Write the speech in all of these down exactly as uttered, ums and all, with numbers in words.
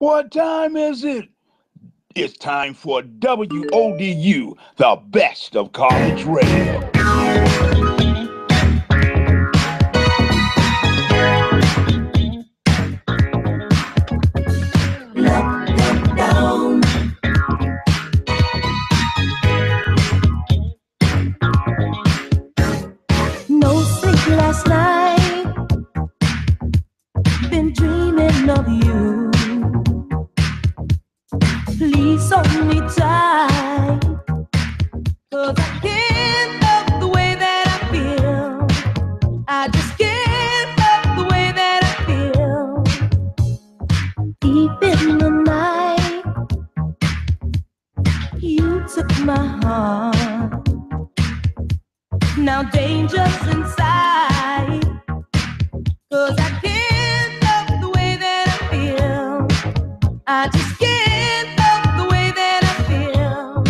What time is it? It's time for W O D U, the best of college radio. No sleep last night, been dreaming of you. Please hold me tight, 'cause I can't love the way that I feel. I just can't love the way that I feel. Deep in the night, you took my heart. Now danger's inside, 'cause I can't love the way that I feel. I just can't love the way that I feel.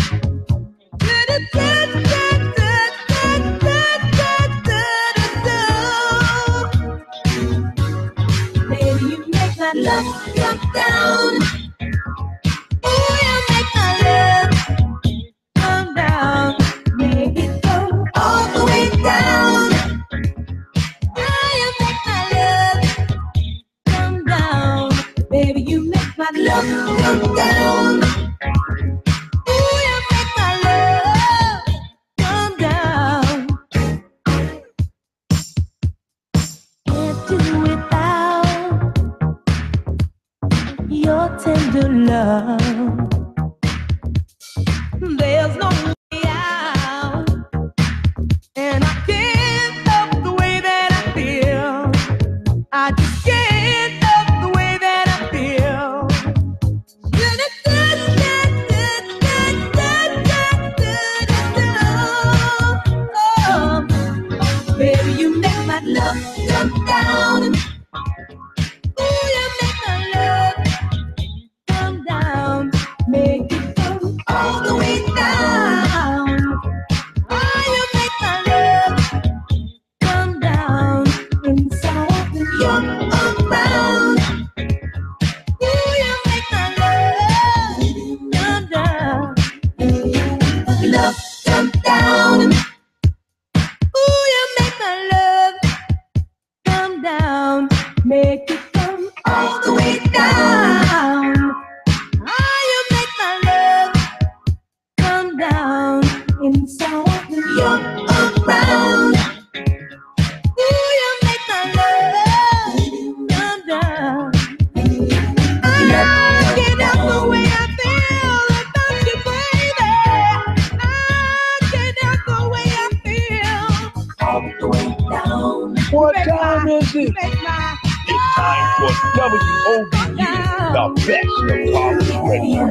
Baby, you make my love come down. Ooh, you make my love come down. Make it go all the way down. Ooh, you make my love come down. Baby, you make my love come down. Ooh, you make my love come down. Can't do without your tender love. There's no way out, and I can't love the way that I feel. I just can't love the way that I feel. Oh, baby, you make my love come down. Ooh, you make my love come down. Make it come all the way down. Oh, you make my love come down. Inside when you're around. Ooh, you make my love come down. Love come down. Ooh, you make my love come down. Make it come all the way down. Oh, you make my love come down. Inside when you're around. Ooh, you make my love come down. I can't help the way I feel about you, baby. I can't help the way I feel. All the way down. What time is it? Make my It's time for W O D U, the best of college radio.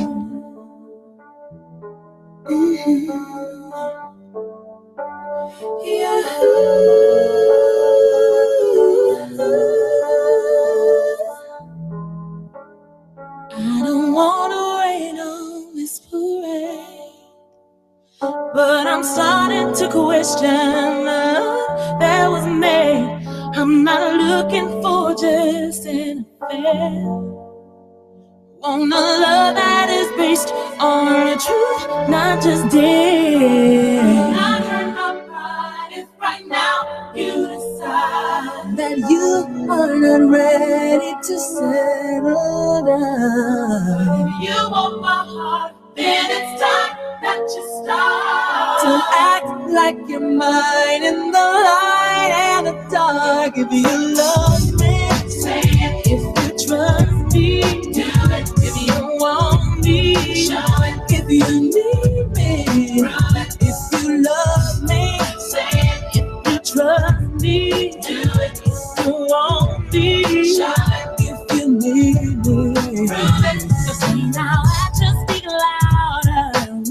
I don't wanna rain on this parade, but I'm starting to question love that was made. I'm not looking for just an affair. Want a love that is based on the truth, not just dead. Not hurt my pride if right now you decide that you are not ready to settle down. If you want my heart, then it's time that you start to act like you're mine in the light and the dark. If you love me, say it. If you trust me, do it. If you want me, show it. If you need me, prove it. If you love me, say it. If you trust me, do it. If you want me, show it. If you need me, prove it. So say now, actions speak louder.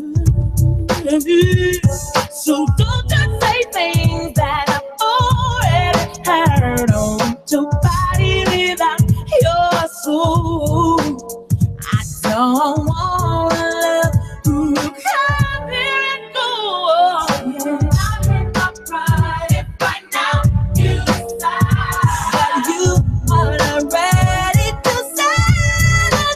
So don't just say things that I've already heard. On your body without your soul. I don't want love to come here and go. Not hurt my pride if right now you decide that you are not ready to settle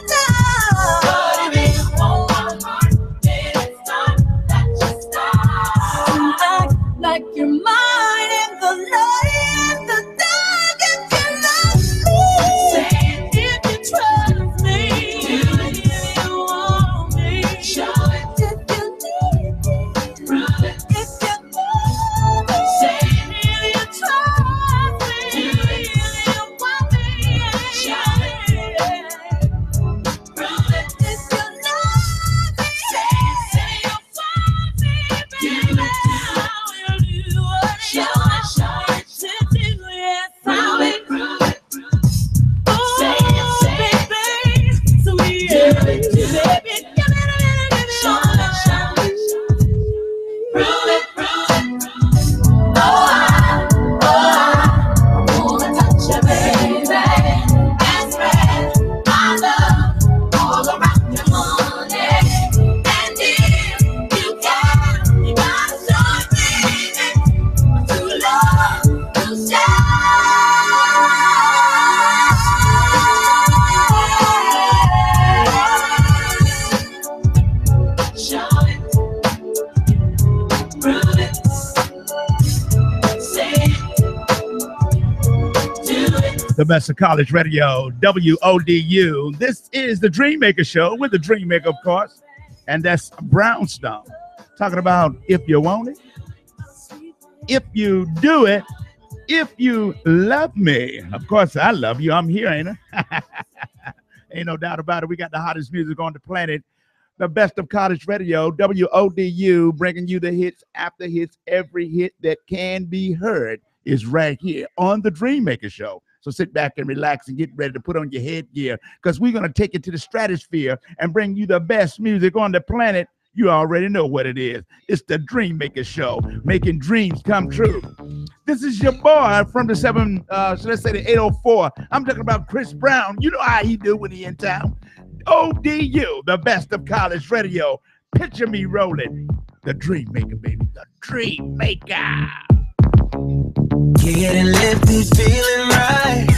The best of college radio, W O D U. This is the Dreammaker Show with the Dreammaker, of course. And that's Brownstone. Talking about if you want it, if you do it, if you love me. Of course, I love you. I'm here, ain't I? Ain't no doubt about it. We got the hottest music on the planet. The best of college radio, W O D U, bringing you the hits after hits. Every hit that can be heard is right here on the Dreammaker Show. So sit back and relax and get ready to put on your headgear, because we're going to take it to the stratosphere and bring you the best music on the planet. You already know what it is. It's the Dreammaker Show, making dreams come true. This is your boy from the seven, uh, so let's say the eight oh four. I'm talking about Chris Brown. You know how he do when he in town. O D U, the best of college radio. Picture me rolling. The Dreammaker, baby. The Dreammaker. Getting lifted, feeling right.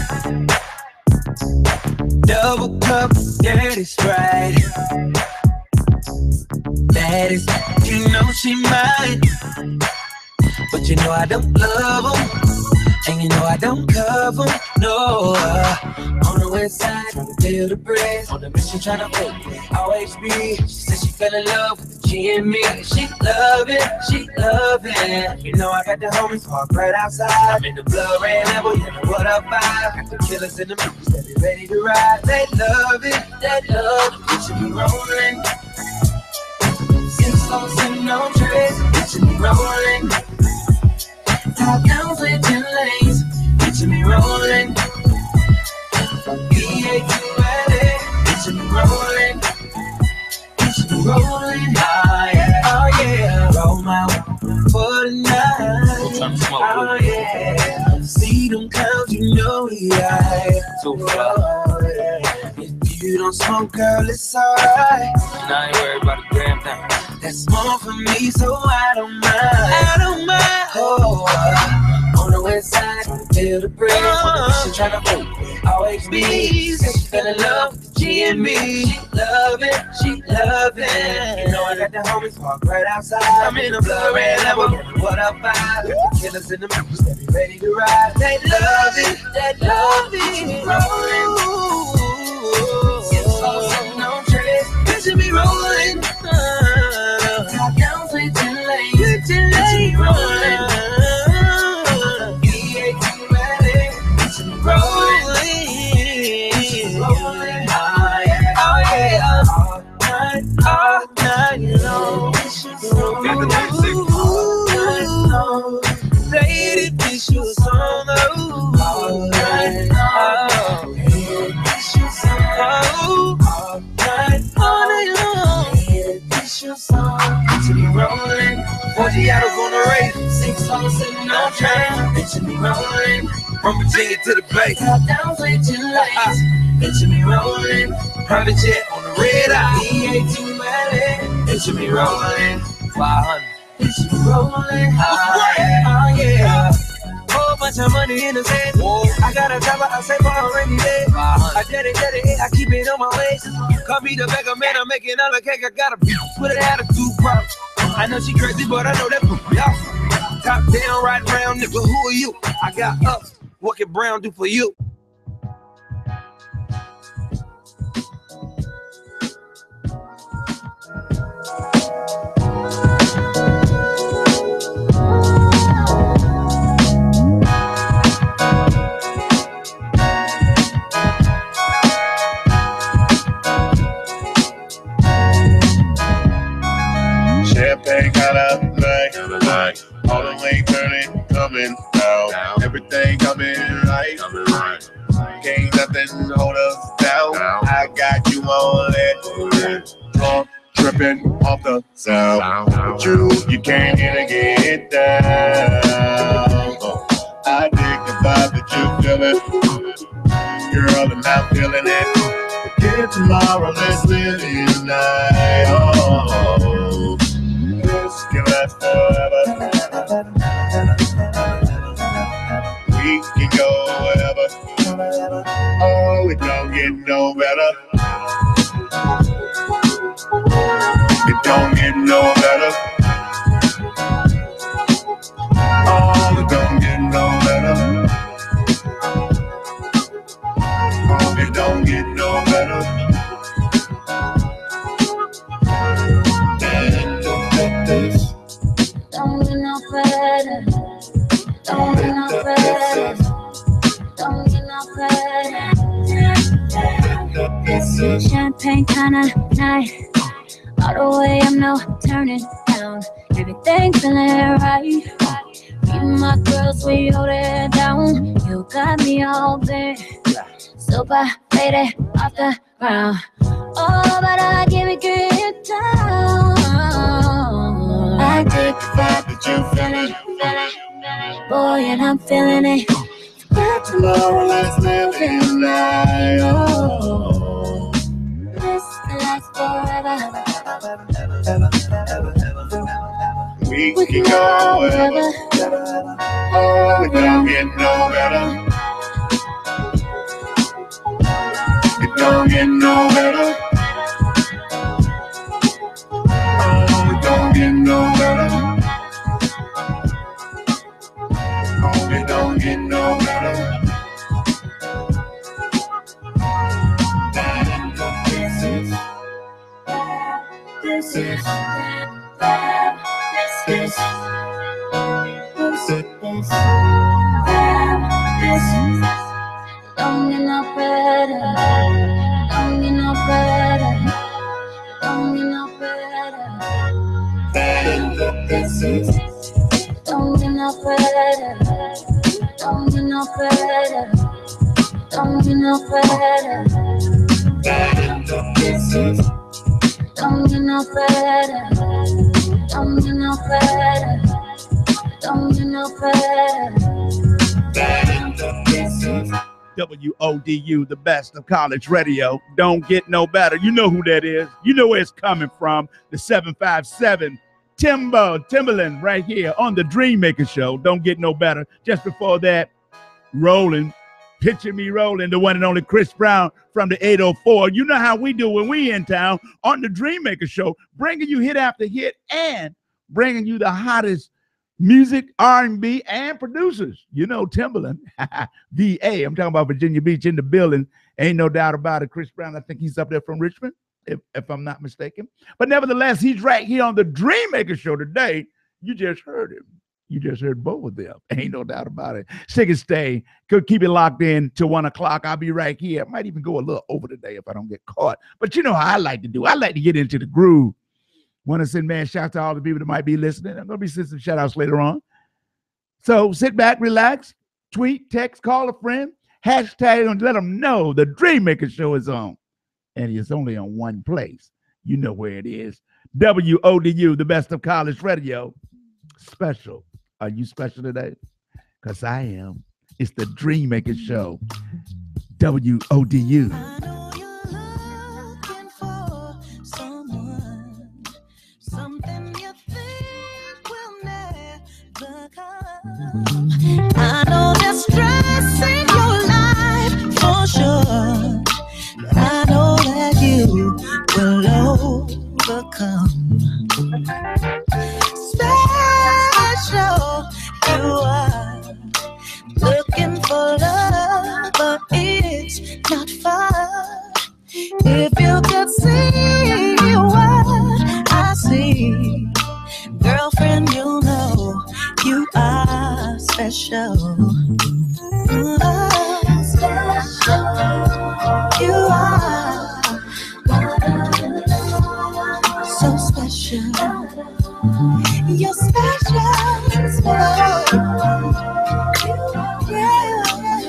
Double cup, dirty Sprite. That is, you know she might, but you know I don't love them, and you know I don't cover them, no. Uh, on the west side, trying to build a bridge. On the mission, trying to make always be. She said she fell in love with the G and me. She love it, she love it. You know I got the homies parked right outside. I'm in the blood red level, you know what up vibe. Got the killers in the movies that be ready to ride. They love it, they love it. Picture me rolling. Six floors and no trays. Picture me rolling. Top down switching lanes. Picture me rolling. B A Q L A. Picture me rolling. Picture me rolling. Oh yeah, oh yeah. Roll my way for the night. Oh yeah. See them clouds, you know we high. So far. If you don't smoke, girl, it's alright. And I ain't worried about a damn thing. That's more for me, so I don't mind. I don't mind. Oh, uh, on the west side, trying to build a bridge. On the mission, trying to vote. Always be. Said she fell in love with the G and me. She love it, she love it. You know I got the homies parked right outside. I'm in a blood red level. What up, vibe? The killers in the movies, they be ready to ride. They love it, they love it. Rolling. No trace, picture me rolling. Top down, switching lanes. Switching lanes, rolling. B A Q L A, picture me rolling. Rolling, oh yeah, oh yeah. All night, all night long. All night long. Lady, this your song, oh. All night long. Oh, all night, all night long. It's your song. Picture me rolling. forty hours on the race. Six hours sitting on train. Picture me rolling. From Virginia to the Bay. Top down, switching lanes. Picture me rolling. Private jet on the red eye. E eighteen Valley. Picture me rolling. five hundred. Picture me rolling. Oh yeah, oh yeah. Whole bunch of money in the sand. Whoa. I got a job, I say for a rainy day. I did it, did it, I keep it on my waist. Call me the beggar man, I'm making all the cake. I got a beat with an attitude problem. I know she crazy, but I know that poopy awesome. Top down, right round, nigga, who are you? I got up, what can Brown do for you? Champagne kind of night, all the way turning, coming out. Everything coming right, can't nothing hold us down. I got you on that, drunk, tripping off the sound. With you, you can't even get down. I dig the vibe that you feeling, girl, and I'm feeling it. Forget tomorrow, let's live tonight. Oh. This can last forever. We can go wherever. Oh, it don't get no better. It don't get no better. Oh, it don't get no better. This is champagne kind of night. All the way, I'm no turning down. Everything feeling right. Me and my girls, we hold it down. You got me all there. Super lady off the ground. Oh, but I give it good down. I dig the vibe that you feeling, feeling, boy, and I'm feeling it. Forget tomorrow, let's live it night. Oh, this lasts forever. We, we can go wherever. Oh, it don't get no better. It don't get no better. Oh, it don't get no better. Oh, it don't get no better. This is, this is, this is, this is, this is. Don't get no better. Don't get no better. Don't get no better. This is. Don't get no better. Don't get no better. Don't get no better. This is. Don't get no better. Don't get no better. Don't get no better. This is. W O D U, the best of college radio. Don't get no better. You know who that is. You know where it's coming from. The seven five seven. Timbo, Timberland, right here on the Dream Maker Show. Don't get no better. Just before that, rolling, picture me rolling, the one and only Chris Brown from the eight oh four. You know how we do when we in town on the Dream Maker Show, bringing you hit after hit and bringing you the hottest music, R and B, and producers. You know Timberland, V A. I'm talking about Virginia Beach in the building. Ain't no doubt about it. Chris Brown, I think he's up there from Richmond, if, if I'm not mistaken. But nevertheless, he's right here on the Dream Maker Show today. You just heard him. You just heard both of them. Ain't no doubt about it. Stick and stay. Could keep it locked in till one o'clock. I'll be right here. I might even go a little over today if I don't get caught. But you know how I like to do. I like to get into the groove. Want to send man shout to all the people that might be listening. I'm going to be sending some shout outs later on. So sit back, relax, tweet, text, call a friend, hashtag, and let them know the Dream Maker Show is on. And it's only on one place. You know where it is. W O D U, the best of college radio. Special. Are you special today? Because I am. It's the Dream Maker Show. W O D U. I know you're looking for someone, something you think will never come. I know there's stress in your life for sure, but I know that you will overcome. Special, you are looking for love, but it's not far. If you could see what I see, girlfriend, you'll know you are special. Oh, special, you are so special. You're special, special. Yeah,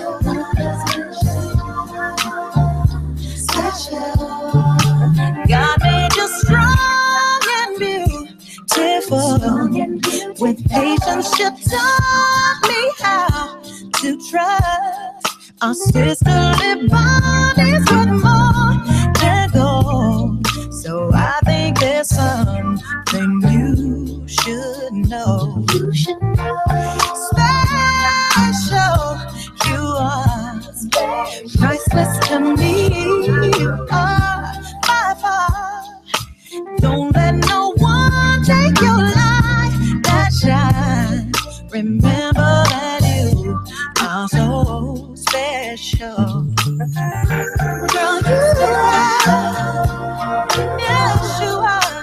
special. God made you strong and beautiful. With patience, you taught me how to trust. Our sisterly bond is what more than gold. So I think there's something you should know. You should know. Special, you are priceless to me. You are by far. Don't let no one take your light that shine. Remember that you are so special. Girl, you are. Yes, you are.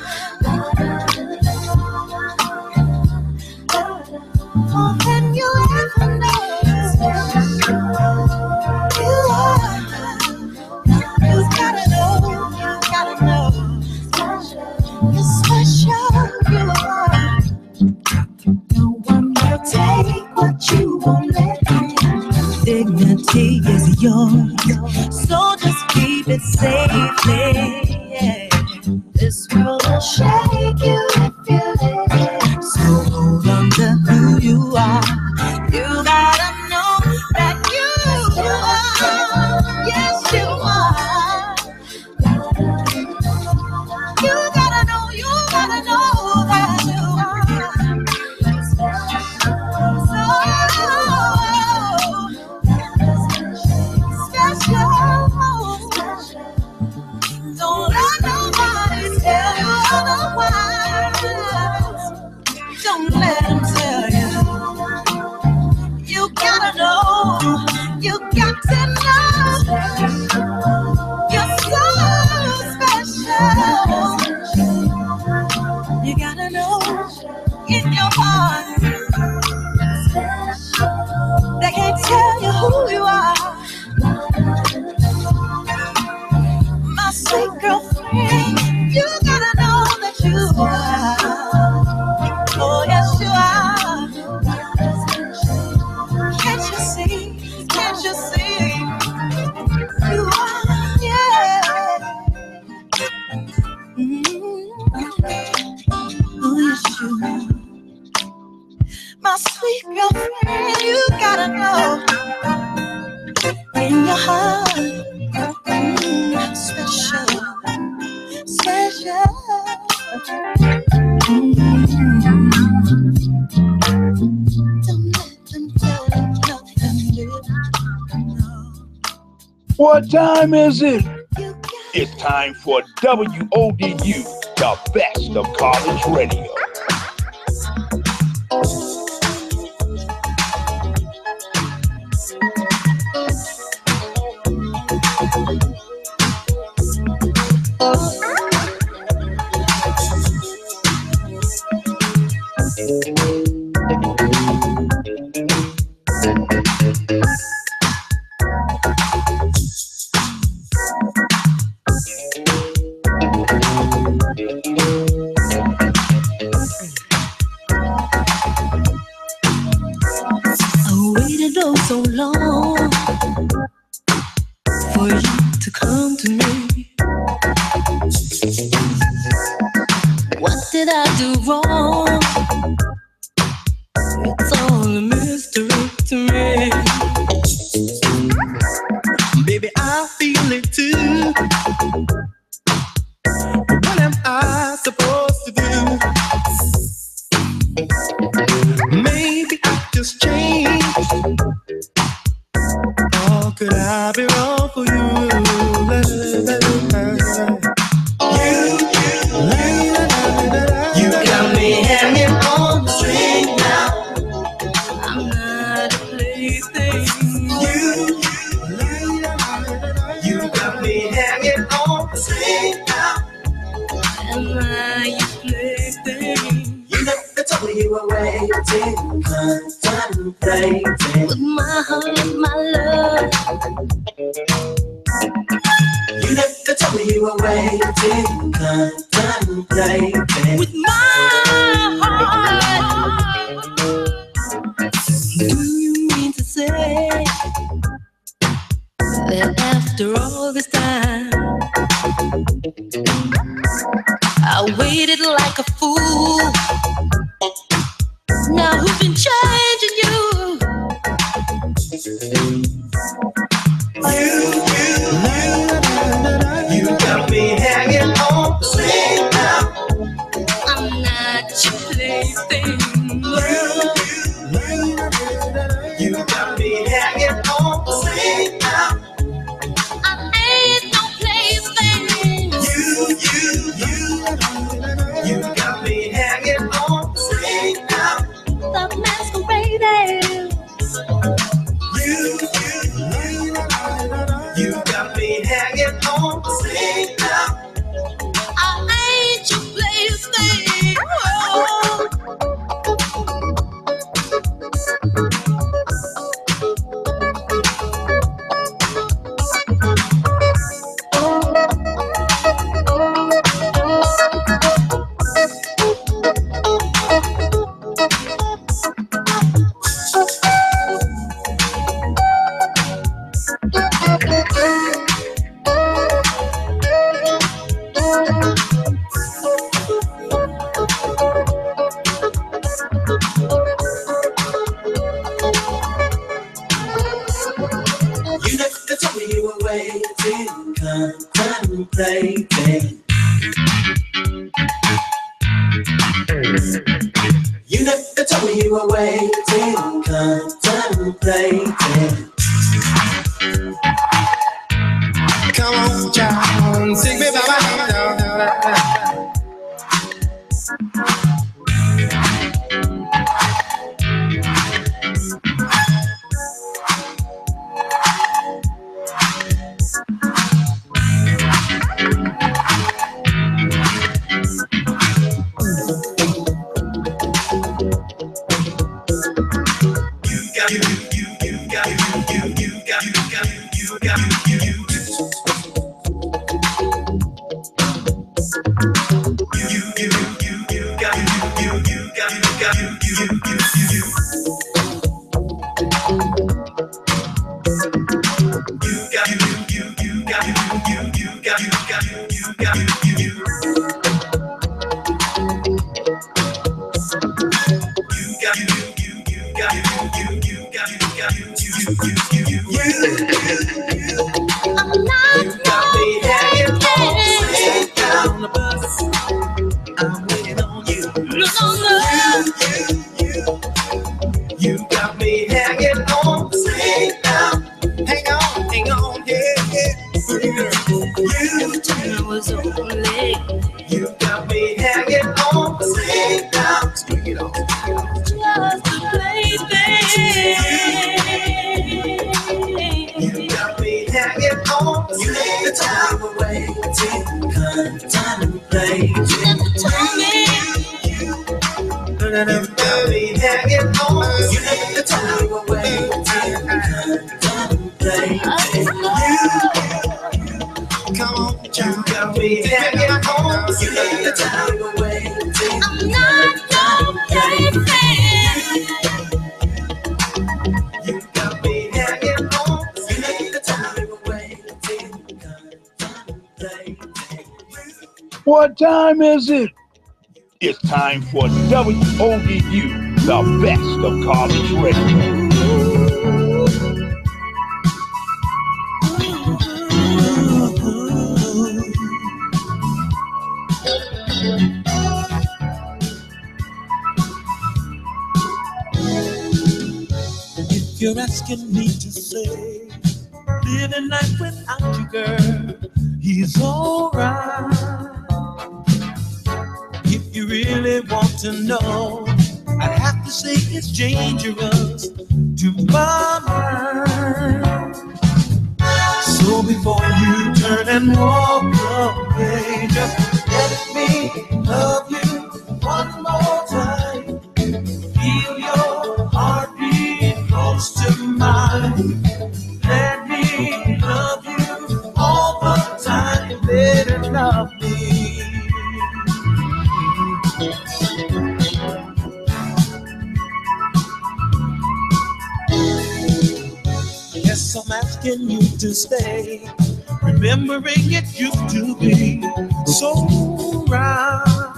More than you ever know. You are. You got it. keep it safely. Yeah. This world will shake you if you let it. So hold on to who you are. You gotta know that you are. Yes, you are. You gotta know, you gotta know that you are special. Don't let nobody tell you otherwise. Don't let them tell you. You gotta know. You got to know. You're so special. You gotta know in your heart. They can't tell you who you are. My sweet girlfriend, you gotta know that you are. Oh, yes, you are. Can't you see? Can't you see? You are, yeah. Mm-hmm. Oh, yes, you are. My sweet girlfriend, you gotta know in your heart. Mm, special, special. Mm-hmm. Don't let them tell you nothing. No. What time is it? It's time for W O D U, the best of college radio. So long for you to come to me. What did I do wrong? It's all a mystery to me. Baby, I feel it too. What am I supposed to do? Maybe I just changed. Or could I be wrong for you? You, you got me hanging on the string now. I'm not a plaything. You, you got me hanging on the string now. Am I your plaything? You never told me you were waiting, contemplating with my heart and my love. You never told me you were waiting, contemplating with my heart. Do you mean to say that after all this time I waited like a fool? Now who's been changing you? You, you, you got me hanging on the string now. I'm not your plaything. You, you got me hanging on the string now. I ain't no plaything. You, you, you, you got me hanging on the string now. The masquerading. You, you, you got me hanging on the string now. I ain't your plaything. Oh. you were waiting, contemplating. You never told me you were waiting, contemplating. Come on, child, sing me, bye. What time is it? It's time for W O D U, the best of college radio. If you're asking me to say, living life without you, girl, he's alright. If you really want to know, I'd have to say it's dangerous to my mind. So before you turn and walk away, just let me love you one more time. Feel your heartbeat close to mine. Let me love you all the time. Better love me. Yes, I'm asking you to stay, remembering it used to be so right.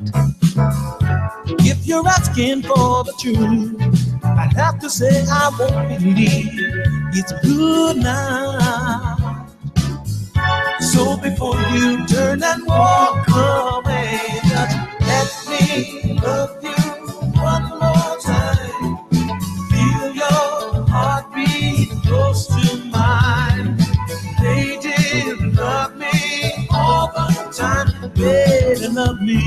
If you're asking for the truth, I'd have to say I won't believe it's good now. So before you turn and walk away, just let me love you one more time. Feel your heartbeat close to mine. Lady, love me all the time. Lady, love me.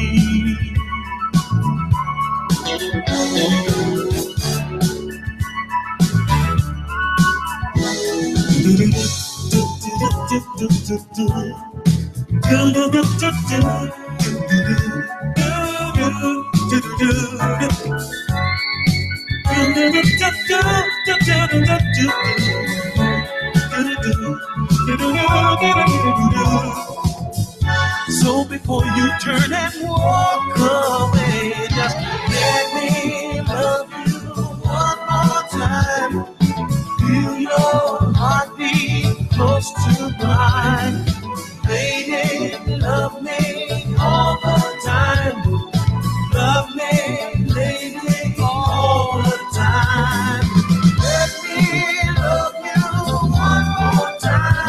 So before you turn and walk away, just let me love you one more time. Feel your heartbeat close to mine. Lady, love me all the time. Love me, lady, all the time. Let me love you one more time.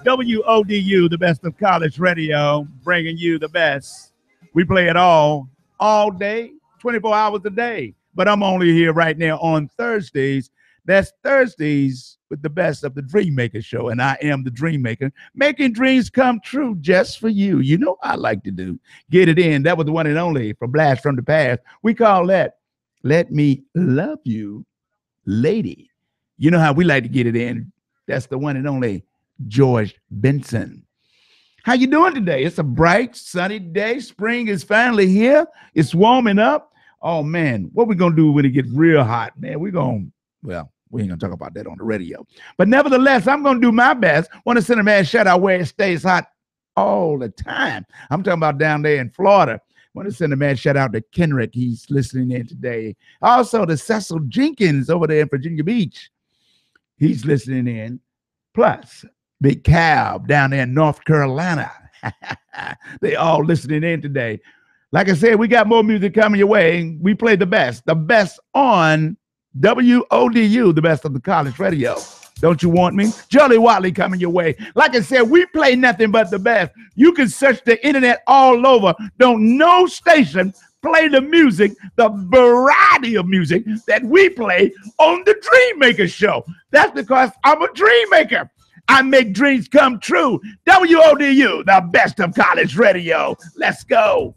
W O D U, the best of college radio, bringing you the best. We play it all, all day, twenty-four hours a day. But I'm only here right now on Thursdays. That's Thursdays with the best of the Dream Maker Show. And I am the Dream Maker, making dreams come true just for you. You know what I like to do. Get it in. That was the one and only for Blast from the Past. We call that Let Me Love You, Lady. You know how we like to get it in. That's the one and only George Benson. How you doing today? It's a bright, sunny day. Spring is finally here. It's warming up. Oh, man, what we going to do when it gets real hot, man? We're going to, well, we ain't going to talk about that on the radio. But nevertheless, I'm going to do my best. Want to send a man shout out where it stays hot all the time. I'm talking about down there in Florida. Want to send a man shout out to Kenrick. He's listening in today. Also to Cecil Jenkins over there in Virginia Beach. He's listening in. Plus, Big Cal down there in North Carolina. They all listening in today. Like I said, we got more music coming your way. We play the best, the best on W O D U, the best of the college radio. Don't you want me? Jolly Watley coming your way. Like I said, we play nothing but the best. You can search the internet all over. Don't no station play the music, the variety of music that we play on the Dream Maker Show. That's because I'm a dream maker. I make dreams come true. W O D U, the best of college radio. Let's go.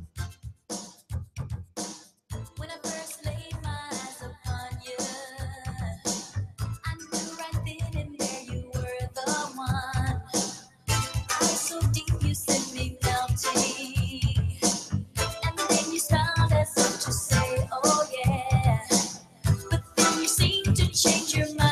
When I first laid my eyes upon you, I knew right then and there you were the one. I was so deep you sent me melting, and then you smiled as if to say, oh yeah, but then you seemed to change your mind.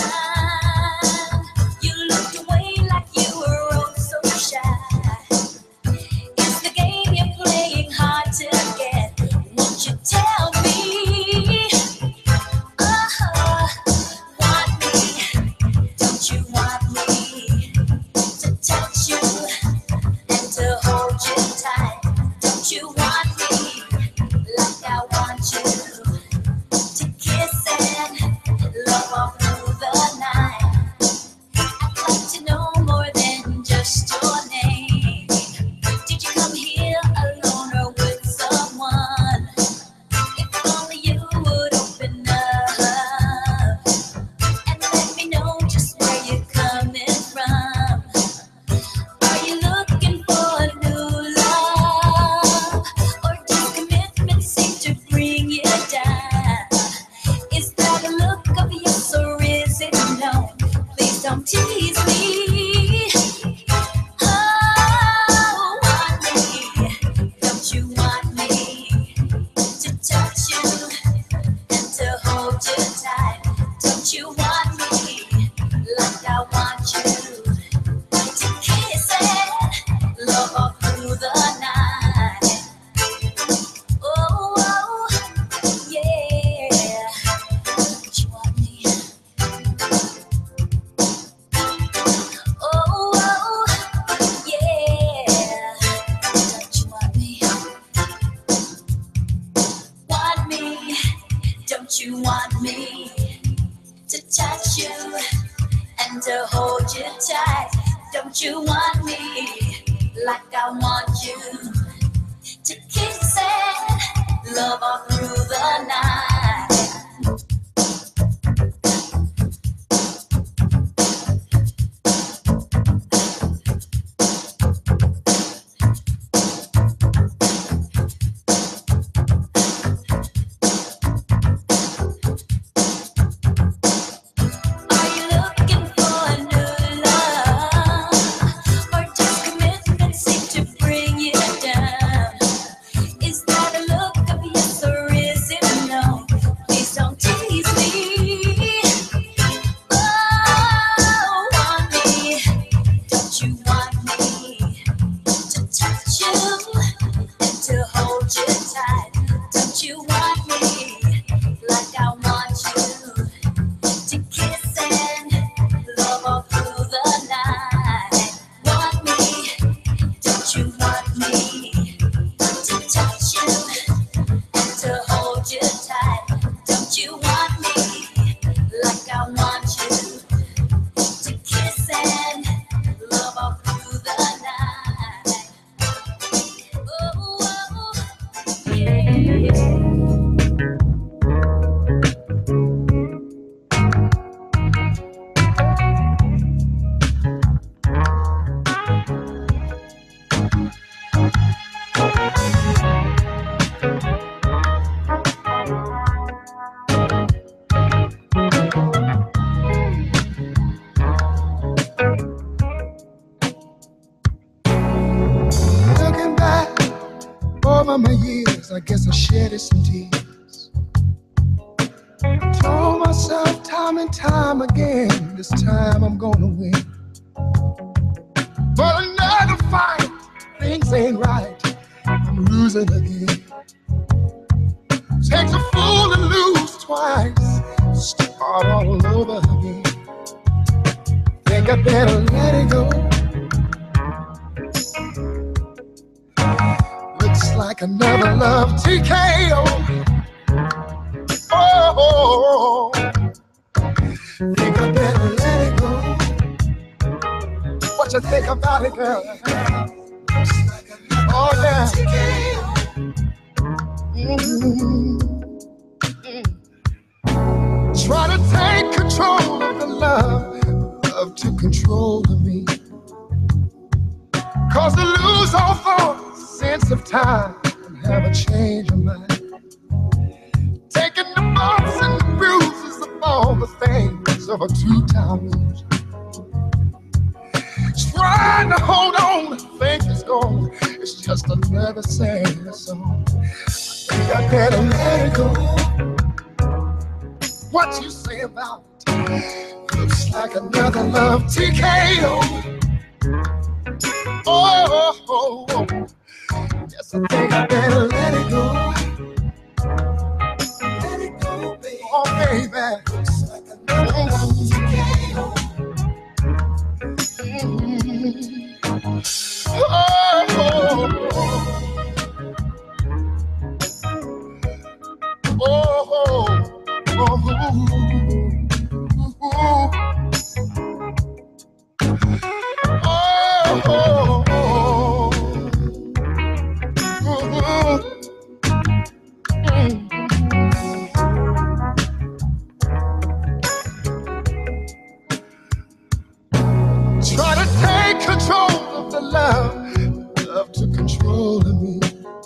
You looked away like you were oh so shy. It's the game you're playing hard to get. Won't you tell me? Oh, want me? Don't you want me to touch you and to hold you tight? Don't you want me like I want you to kiss and love all through the night? I'd like to know more than just your name. Did you come here alone or with someone? If only you would open up and let me know just where you're coming from. Are you looking for a new love, or does commitment seem to bring you down? Is that a look of yes or is it no? Please don't tease me. Oh, want me? Don't you want me to touch you and to hold you tight? Don't you want me like I want you to kiss and love all through the night? Oh, oh, yeah. Don't you want me? Oh, oh, yeah. Don't you want me? Want me? Don't you want me to touch you and to hold you tight? Don't you want me like I want you to kiss and love all through the night? Are you looking for a new love, or does commitment seem to bring you down? Is that a look of yes or is it no? Over my years, I guess I shedded some tears. Told myself time and time again, this time I'm gonna win. But another fight, things ain't right, I'm losing again. Takes a fool to lose twice, start all over again. Think I better let it go. Looks like another love T K O. Oh, think I better let it go. What you think about it, girl? Oh, yeah. Mm-hmm. Mm-hmm. Try to take control of the love, love to control me. Cause to lose all thought, sense of time, and have a change of mind. Taking the bumps and the bruises of all the things of a two-time loser. Trying to hold on, think it's gone. It's just another sad song. I think I better let it go. What you say about it? Looks like another love T K O. Oh, oh, oh. Yes, I think I better let it go. Let it go, baby. Oh, baby. Looks like another love T K O. Oh, oh, oh, oh, oh, oh, try to take control of the love, love to control me.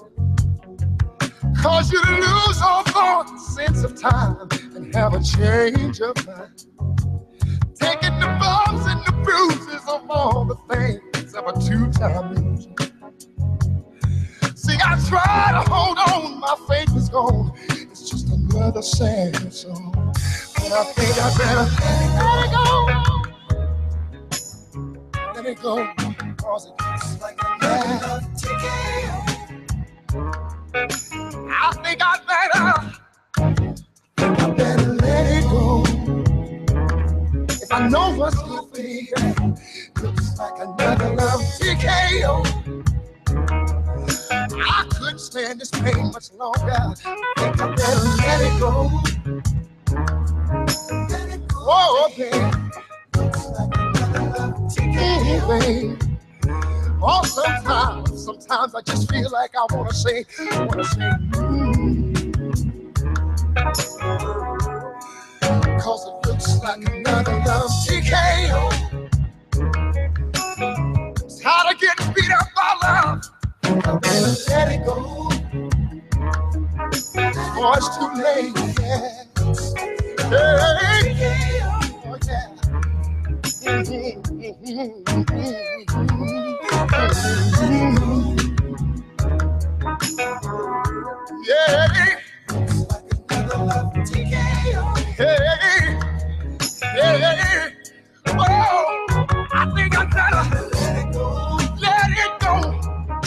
Cause you lose all thought, sense of time, and have a change of mind. Taking the bumps and the bruises of all the things of a two-time loser. See, I try to hold on, my faith is gone. It's just another sad song. But I think I better let it go. Let it go, cause it's like another love T K O. I think I better, think I better let it go. If I know what's good for me, looks like another love T K O. I couldn't stand this pain much longer. I think I better let it go. Let it go. Oh, baby. Looks like another love T K O. Baby. Oh, sometimes, sometimes I just feel like I wanna say, I wanna say, mm. Cause it looks like another love T K O. Tired of getting beat up by love. I better let it go. Oh, it's too late, yeah. Hey, oh, yeah. Mm-hmm, mm-hmm, mm-hmm. Yeah, hey, hey, oh, I think I better let it go, let it go.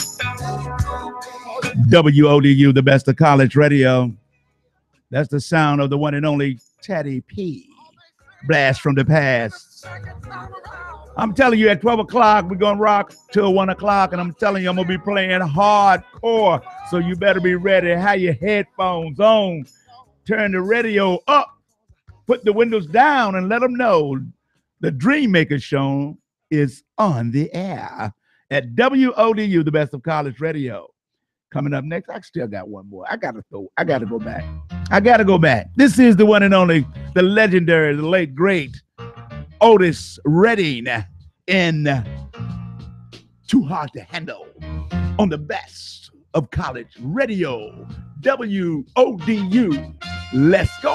W O D U, the best of college radio. That's the sound of the one and only Teddy P. Blast from the past. I'm telling you, at twelve o'clock, we're going to rock till one o'clock, and I'm telling you, I'm going to be playing hardcore, so you better be ready. Have your headphones on. Turn the radio up. Put the windows down and let them know the Dream Maker Show is on the air at W O D U, the best of college radio. Coming up next, I still got one more. I got to throw, I got to go back. I got to go back. This is the one and only, the legendary, the late, great Otis Redding in Too Hard to Handle on the best of college radio, W O D U. Let's go.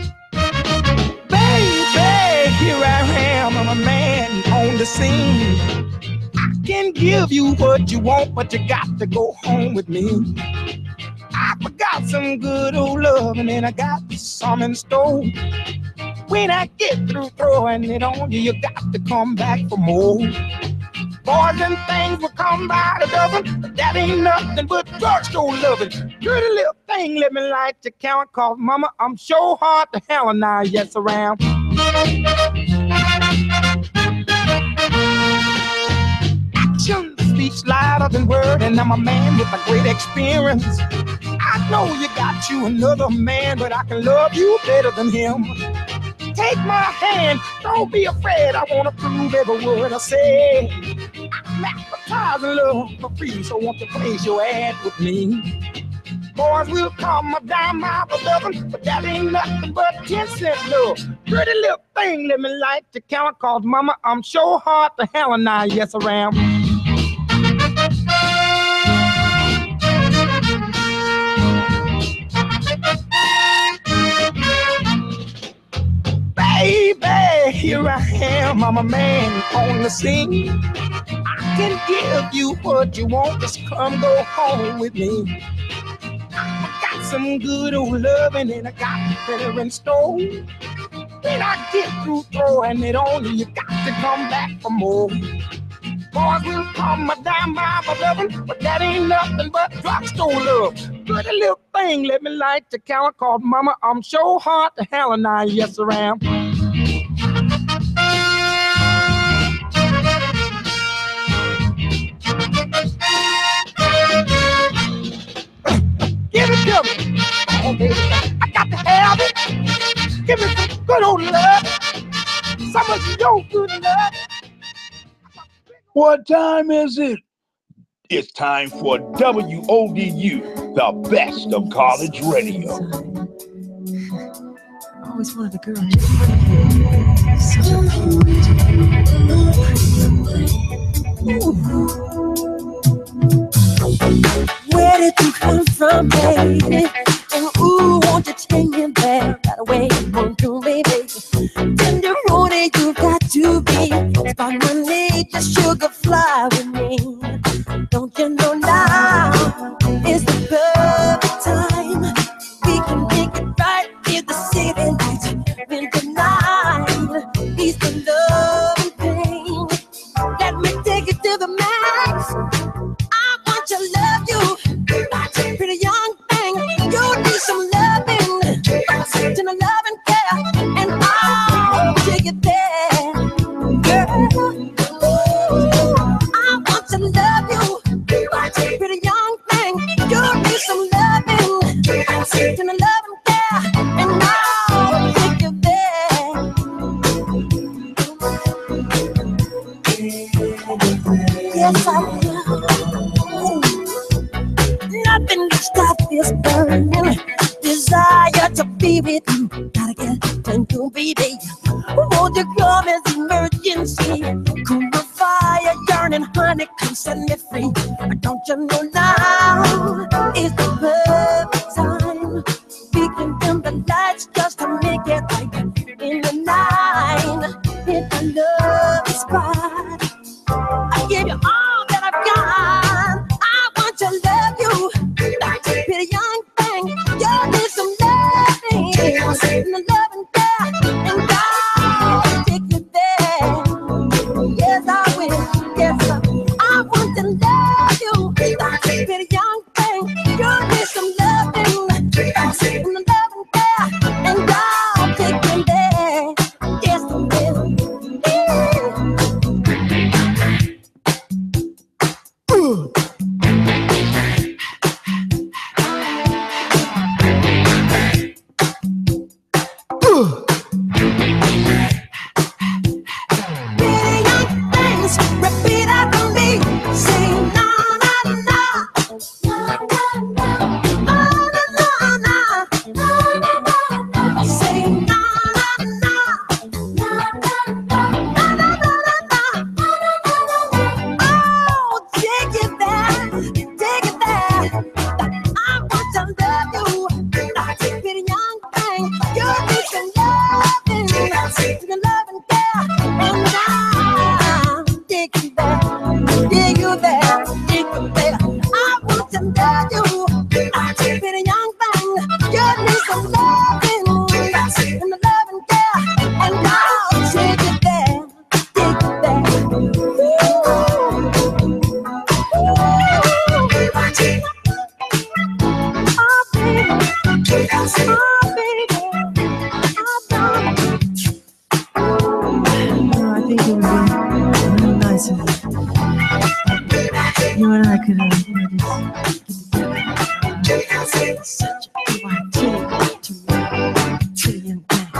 Baby, here I am, I'm a man on the scene. I can give you what you want, but you got to go home with me. got some good old love, and then I got some in store. When I get through throwing it on you, you got to come back for more. Boys and things will come by the dozen, but that ain't nothing but drugstore loving. Pretty little thing, let me light your count, cause mama, I'm so hard to hell and I yes around. Action speaks louder than word, and I'm a man with a great experience. I know you got you another man, but I can love you better than him. Take my hand, don't be afraid, I wanna prove every word I say. I'm advertising love for free, so won't you place your ad with me? Boys will come a dime out of dozen, but that ain't nothing but ten cent love. Pretty little thing, let me light the count, cause mama, I'm so hard to hell and I yes around. Baby, here I am, I'm a man on the scene. I can give you what you want, just come go home with me. I got some good old loving and I got better in store. When I get through throwing it on you, you got to come back for more. Boys will come a dime by my loving, but that ain't nothing but drugstore love. Pretty little thing, let me light the count, cause mama, I'm so hard to hell and I yes around. Give it to me, oh baby, I got to have it. Give me some good old love, some of your good love. What time is it? It's time for W O D U, the best of college radio. I always wanted a girl just like you. So cute. Where did you come from, baby? And ooh, won't you take me back right away? Won't do, baby? Tender roadie, you got to be. Spot money, just sugar fly with me. Don't you know now is the perfect time? We can make it right in the city lights. When the night is the love and pain. Let me take it to the max. I want to love you, pretty young thing. You need some loving, to the love and care, and I'll take it there, girl. Ooh, I want to love you, pretty young thing. You need some loving, to the love and care, and I'll take it there. Yes, I will. Nothing to stop this burning desire to be with you. Gotta get to you, baby. Won't you come as emergency? Cool the fire, yearning, honey, come set me free. Don't you know now is the perfect time? We can dim the lights just to make it right in the night. Hit the love spot. I give you all that I've got. I want to love you, pretty young thing. You need some loving, and the love and care, and I'll take you there. Yes, I will. Yes, I will. I want to love you, pretty young thing. You need some loving, and the love and care, and I'll take you there. you and I could, uh, you know, just get together. Such a white titty, titty and back.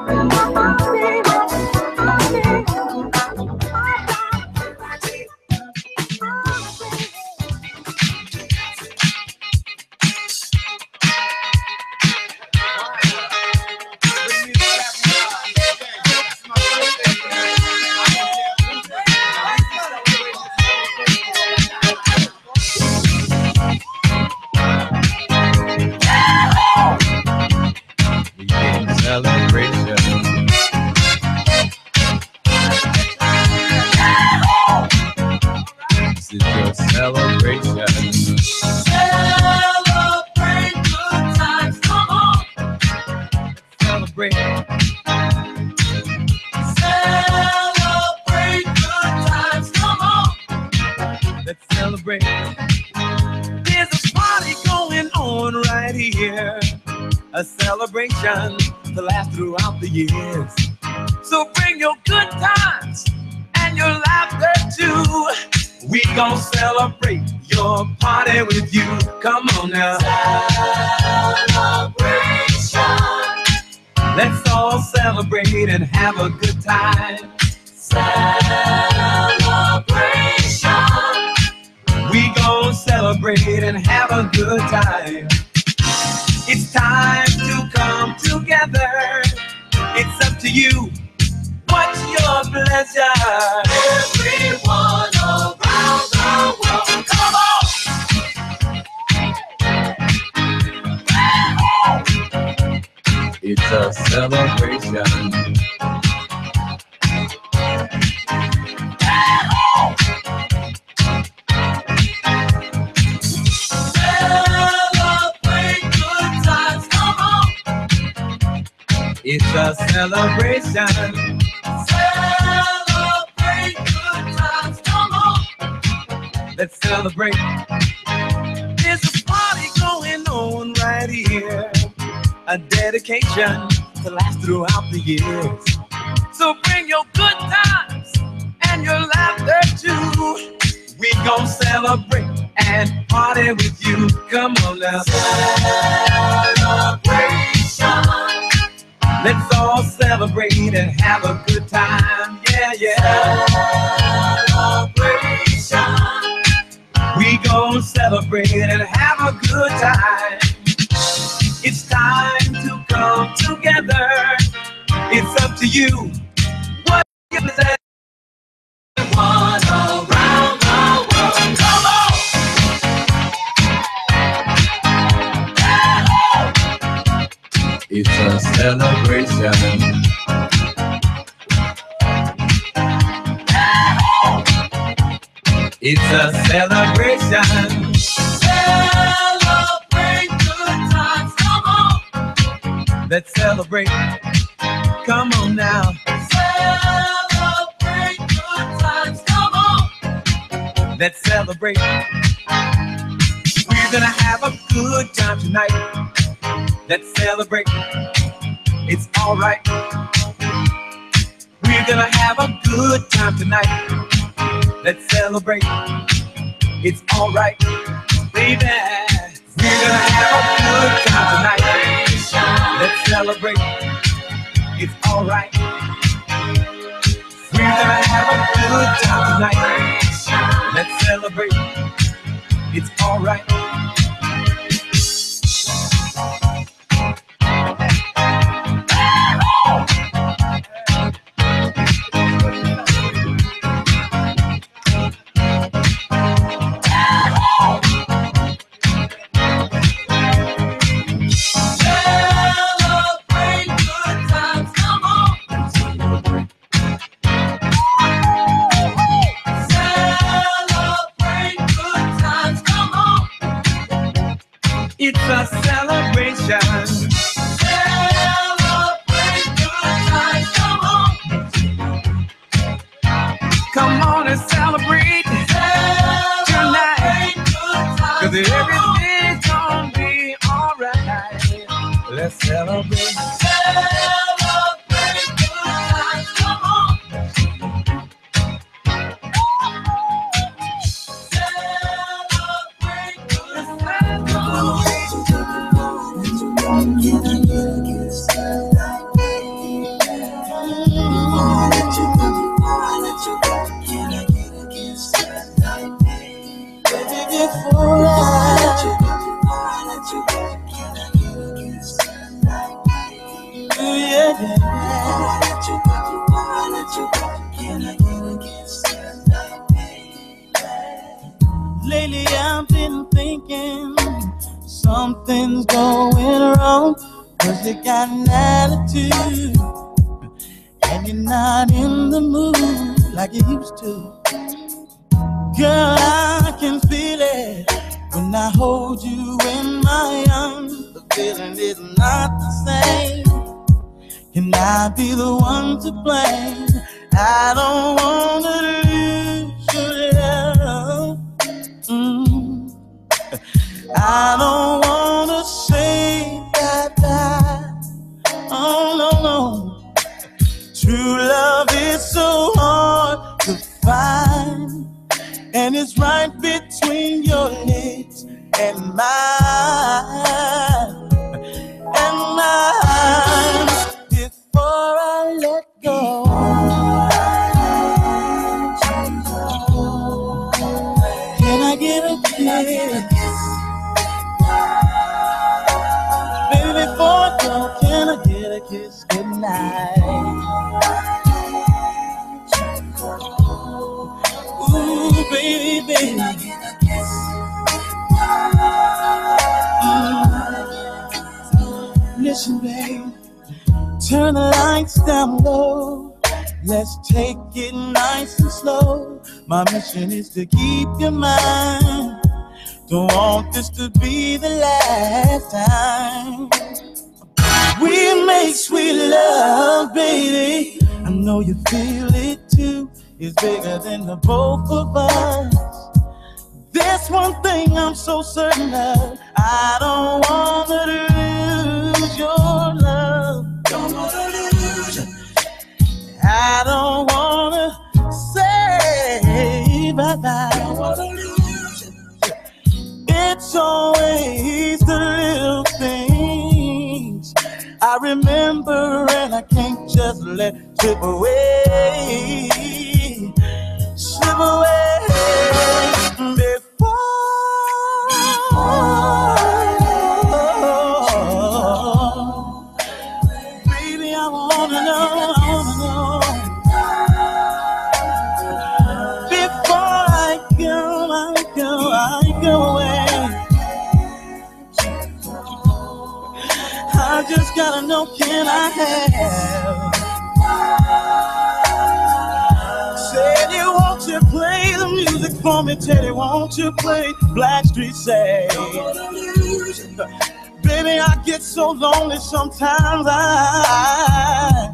A celebration to last throughout the years. So bring your good times and your laughter too. We gon' celebrate your party with you. Come on now. Celebration. Let's all celebrate and have a good time. Celebration. We gon' celebrate and have a good time. It's time to come together. It's up to you. What's your pleasure? Everyone around the world, come on! It's a celebration. It's a celebration. Celebrate good times, come on. Let's celebrate. There's a party going on right here. A dedication to last throughout the years. So bring your good times and your laughter too. We gon' celebrate and party with you. Come on now. Celebration. Let's all celebrate and have a good time. Yeah, yeah. Celebration. We gon' celebrate and have a good time. It's time to come together. It's up to you. What you say? One around the world. Come on. It's a celebration. It's a celebration. Celebrate good times, come on. Let's celebrate. Come on now. Celebrate good times, come on. Let's celebrate. We're gonna have a good time tonight. Let's celebrate. It's all right. We're gonna have a good time tonight. Let's celebrate. It's all right, baby. We're gonna have a good time tonight. Let's celebrate. It's all right. We're gonna have a good time tonight. Let's celebrate. It's all right. It's a celebration. Celebrate good times, come on. Come on and celebrate, celebrate tonight. Cause everything's gonna be alright. Let's celebrate. Celebrate good times, come on. Celebrate. something's going wrong, 'cause you got an attitude and you're not in the mood like you used to. Girl, I can feel it when I hold you in my arms. The feeling is not the same. Can I be the one to blame? I don't wanna lose your love. Mm. I don't wanna say bye-bye. Oh, no, no. True love is so hard to find, and it's right between your legs and mine, and mine. Before I let go, can I get a kiss? Baby, before I go, can I get a kiss goodnight? Ooh, baby, baby. Mm. Listen, babe, turn the lights down low. Let's take it nice and slow. My mission is to keep your mind. Don't want this to be the last time we make sweet love, baby. I know you feel it too. It's bigger than the both of us. There's one thing I'm so certain of. I don't wanna lose your love. Don't wanna lose you. I don't wanna say bye-bye. Don't wanna lose you. It's always the little things I remember, and I can't just let slip away, slip away before. Baby, I wanna know, I wanna know. Before I go, I go, I go away. I just gotta know, can I have? Said you want to play the music for me, Teddy, won't you play Blackstreet Say? Baby, I get so lonely sometimes. I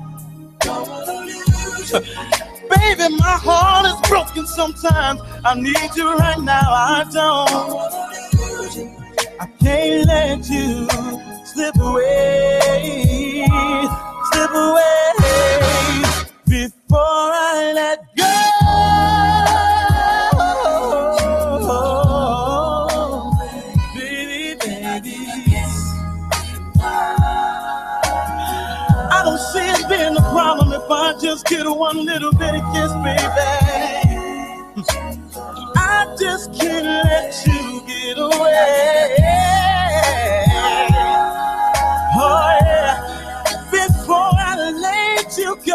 Baby, my heart is broken sometimes. I need you right now, I don't. I can't let you slip away, slip away before I let go. Baby, baby, I don't see it being a problem if I just get one little bitty kiss, baby. I just can't let you get away. Oh yeah, before I let you go.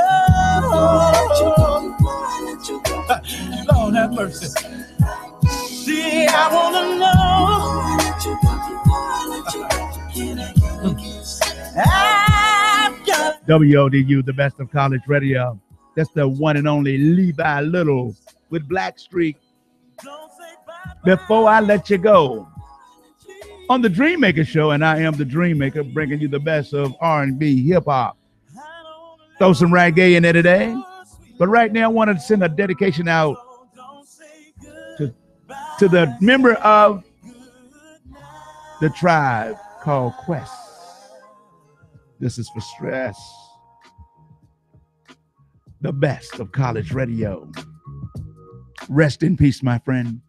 Lord have mercy. See, I wanna know. I've got W O D U, the best of college radio. That's the one and only Levi Little with Blackstreet. Before I let you go. On the Dream Maker Show, and I am the Dream Maker, bringing you the best of R and B, hip hop. Throw some reggae in there today. But right now, I wanted to send a dedication out to, to the member of the tribe called Quest. This is for Stress. The best of college radio. Rest in peace, my friend.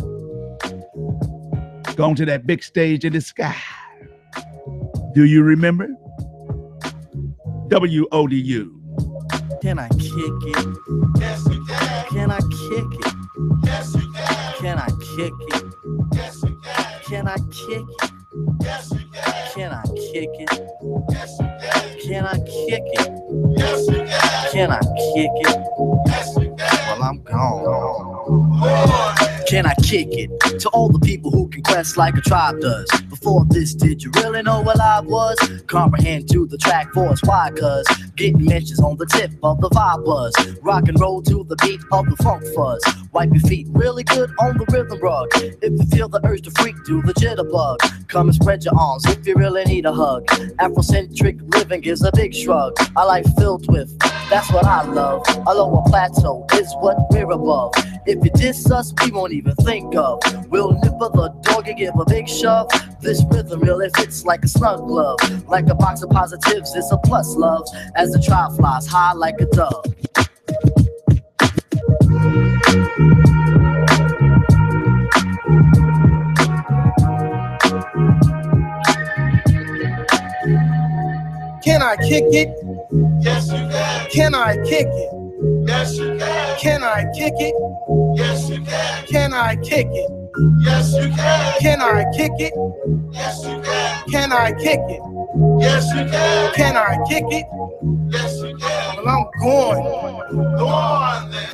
Going to that big stage in the sky. Do you remember? W O D U. Can I kick it? Yes, you can. Can I kick it? Yes, you can. Can I kick it? Yes, you can. Can I kick it? Yes, you can. Can I kick it? Yes, you can. Can I kick it? Yes, you can. Can I kick it? Yes, you can. Well, I'm gone. Boy. Can I kick it? To all the people who can quest like a tribe does. Before this, did you really know what I was? Comprehend to the track force, why? Cause getting mentions on the tip of the vibe buzz. Rock and roll to the beat of the funk fuzz. Wipe your feet really good on the rhythm rug. If you feel the urge to freak, do the jitterbug. Come and spread your arms if you really need a hug. Afrocentric living is a big shrug. A life filled with, that's what I love. A lower plateau is what we're above. If you diss us, we won't even think of. We'll nipper the dog and give a big shove. This rhythm really fits like a snug glove. Like a box of positives, it's a plus love. As the tribe flies high like a dove. Can I kick it? Yes, you can. Can I kick it? Yes, you can. Can I kick it? Yes, you can. Can I kick it? Yes, you can. Can I kick it? Yes, you can. Can I kick it? Yes, you can. Can I kick it? Yes, you can. Well, I'm going. Go on then.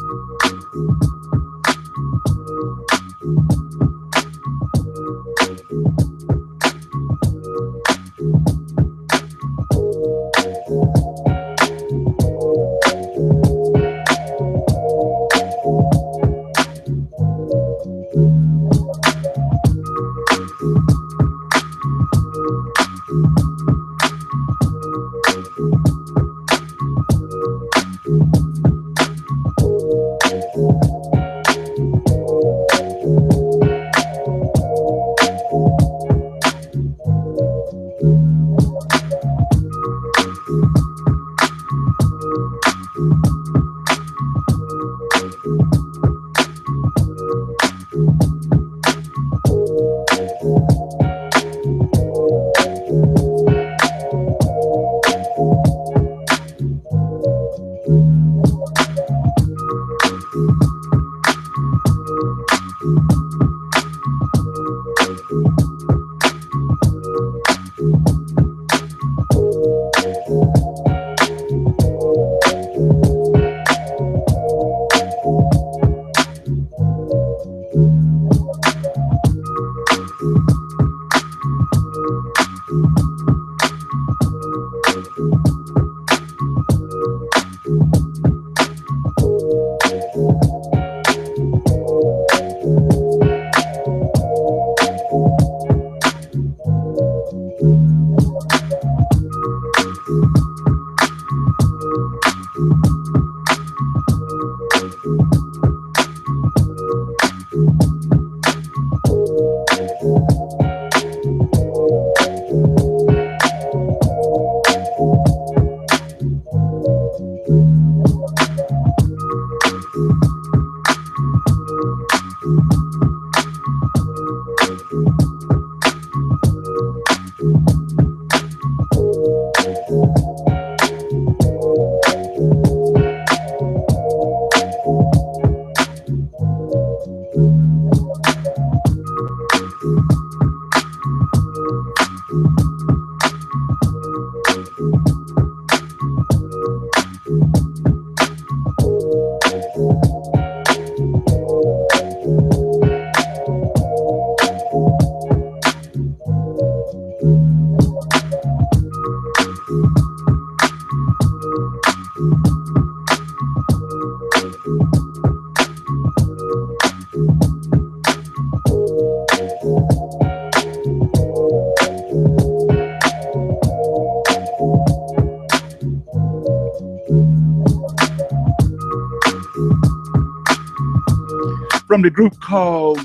From the group called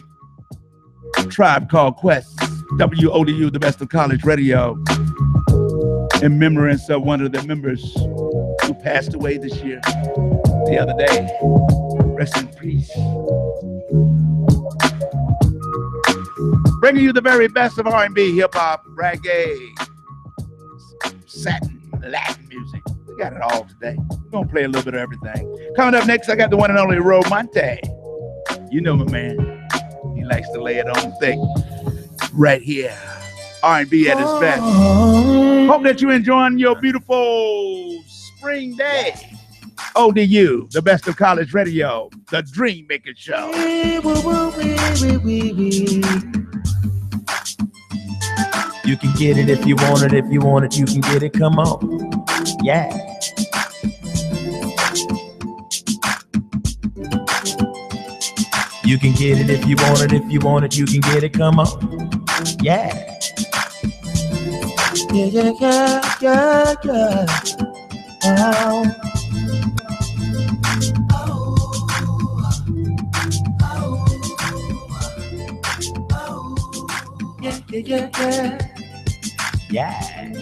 Tribe Called Quest, W O D U, the best of college radio, in remembrance of one of the members who passed away this year, the other day. Rest in peace. Bringing you the very best of R and B, hip-hop, reggae, satin, Latin music. We got it all today. We're going to play a little bit of everything. Coming up next, I got the one and only Romonte. You know my man. He likes to lay it on thick. Right here. R and B at its best. Hope that you're enjoying your beautiful spring day. O D U, the best of college radio, the Dream Maker Show. You can get it if you want it, if you want it, you can get it, come on. Yeah. You can get it if you want it, if you want it, you can get it, come on. Yeah. Yeah, yeah, yeah, yeah, yeah. Oh. Yeah, yeah, yeah, yeah. Yeah.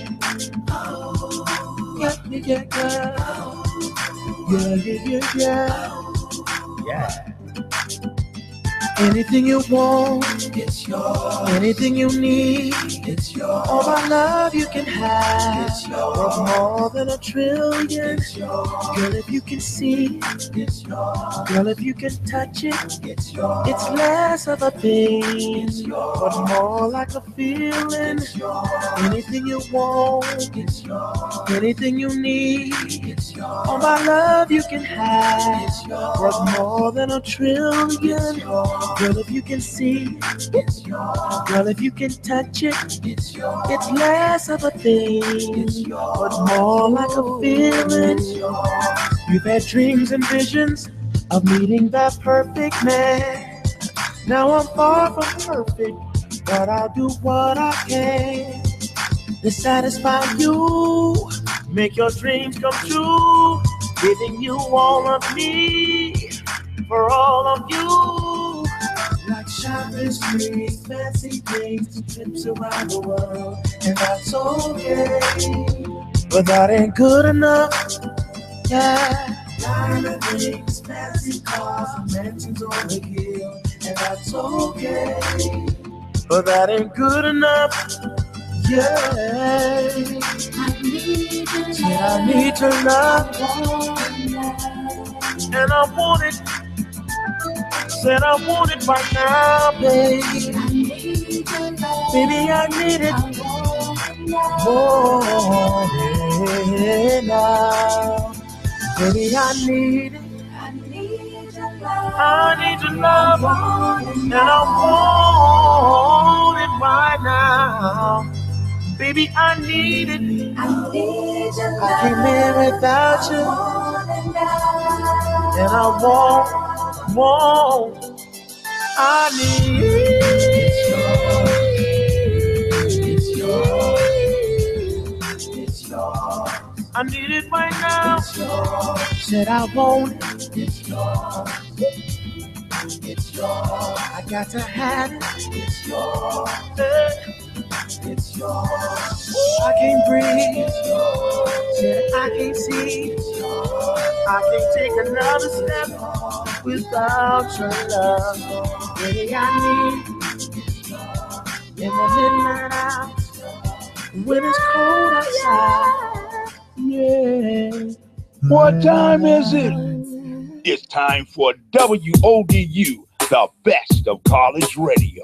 Yeah, yeah, yeah, yeah. Yeah, yeah, yeah, yeah. Yeah. Anything you want, it's yours. Anything you need, it's yours. All my love you can have, it's yours. Worth more than a trillion, it's yours. Girl, if you can see, it's yours. Girl, if you can touch it, it's yours. It's less of a thing, it's yours. But more like a feeling, it's yours. Anything you want, it's yours. Anything you need, it's yours. All my love you can have, it's yours. Worth more than a trillion, it's yours. Girl, if you can see, it's yours. Girl, if you can touch it, it's yours. It's less of a thing, it's yours. But more like a feeling, it's yours. You've had dreams and visions of meeting that perfect man. Now I'm far from perfect, but I'll do what I can to satisfy you, make your dreams come true, giving you all of me for all of you. Like shopping streets, fancy things, trips around the world, and that's okay. But that ain't good enough, yeah. Diamond rings, fancy cars, and mansions on the hill, and that's okay. But that ain't good enough, yeah. I need your love, yeah, I need your love, and I want it. Said I want it right now, baby. I need your love. Baby, I need it. More than now. Baby, I need it. I need your love. I need your love. And I want it right now. Baby, I need it. I need your love. I can't live without you. And I want Whoa, I need it's yours, it's yours, it's yours. I need it right now. It's yours. Said I want it. It's yours, it's yours. I got to have it. It's yours, it's yours. I can't breathe. It's yours. Said I can't see. It's yours. I can't take another step without your love. Baby, I need in the midnight hour when it's cold outside. Yeah. What time is it? It's time for W O D U, the best of college radio.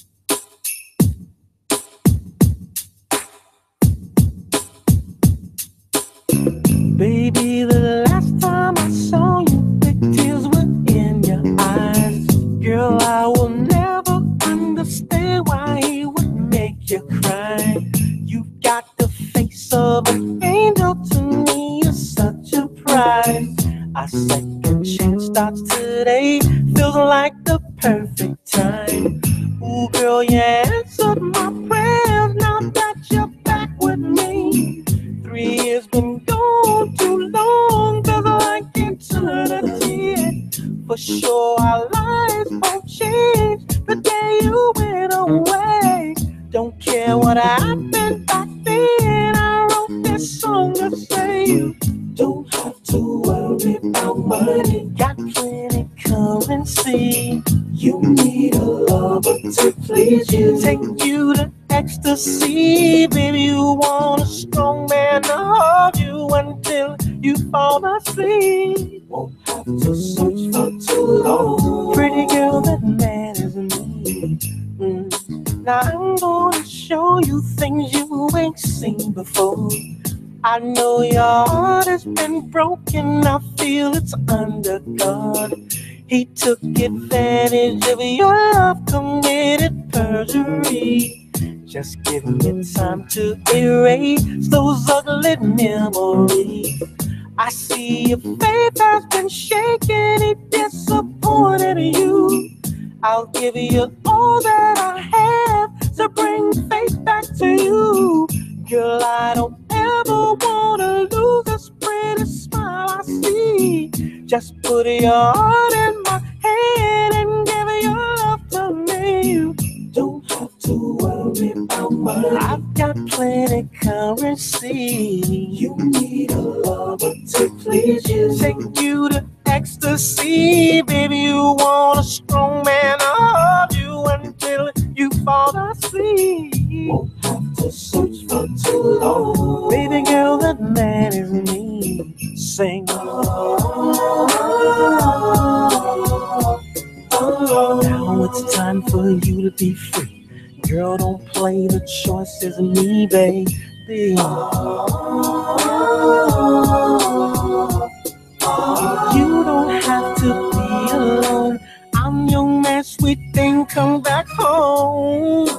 Baby, the last time I saw you, big tears were in your eyes. Girl, I will never understand why he would make you cry. You've got the face of an angel, to me you're such a prize. Our second chance starts today, feels like the perfect time. Ooh, girl, you answered my prayers, now that you're back with me. Three years been gone too long, feels like eternity. For sure our lives won't change the day you went away. Don't care what happened back then, I wrote this song to say you don't have to worry about money. Got plenty currency. You need a lover to please you, take you to ecstasy. Baby, you want a strong man to hold you until you fall asleep. Won't have to search for too long. Pretty girl, that man is me. Mm. Now I'm gonna show you things you ain't seen before. I know your heart has been broken. I feel it's under guard. He took advantage of your love, committed perjury. Just give me time to erase those ugly memories. I see your faith has been shaken. He disappointed you. I'll give you all that I have to bring faith back to you. Girl, I don't ever wanna lose this pretty smile I see. Just put your heart in my hand and give your love to me. You don't have to worry about money. I've got plenty currency. You need a lover to please you. Take you to ecstasy, baby. You want a strong man of you until you fall asleep. Won't have to search for too long, baby girl. That man is me. Sing. Oh, oh, oh. Now it's time for you to be free. Girl, don't play, the choice is me, baby. Oh, you don't have to be alone. I'm young man, sweet thing, come back home.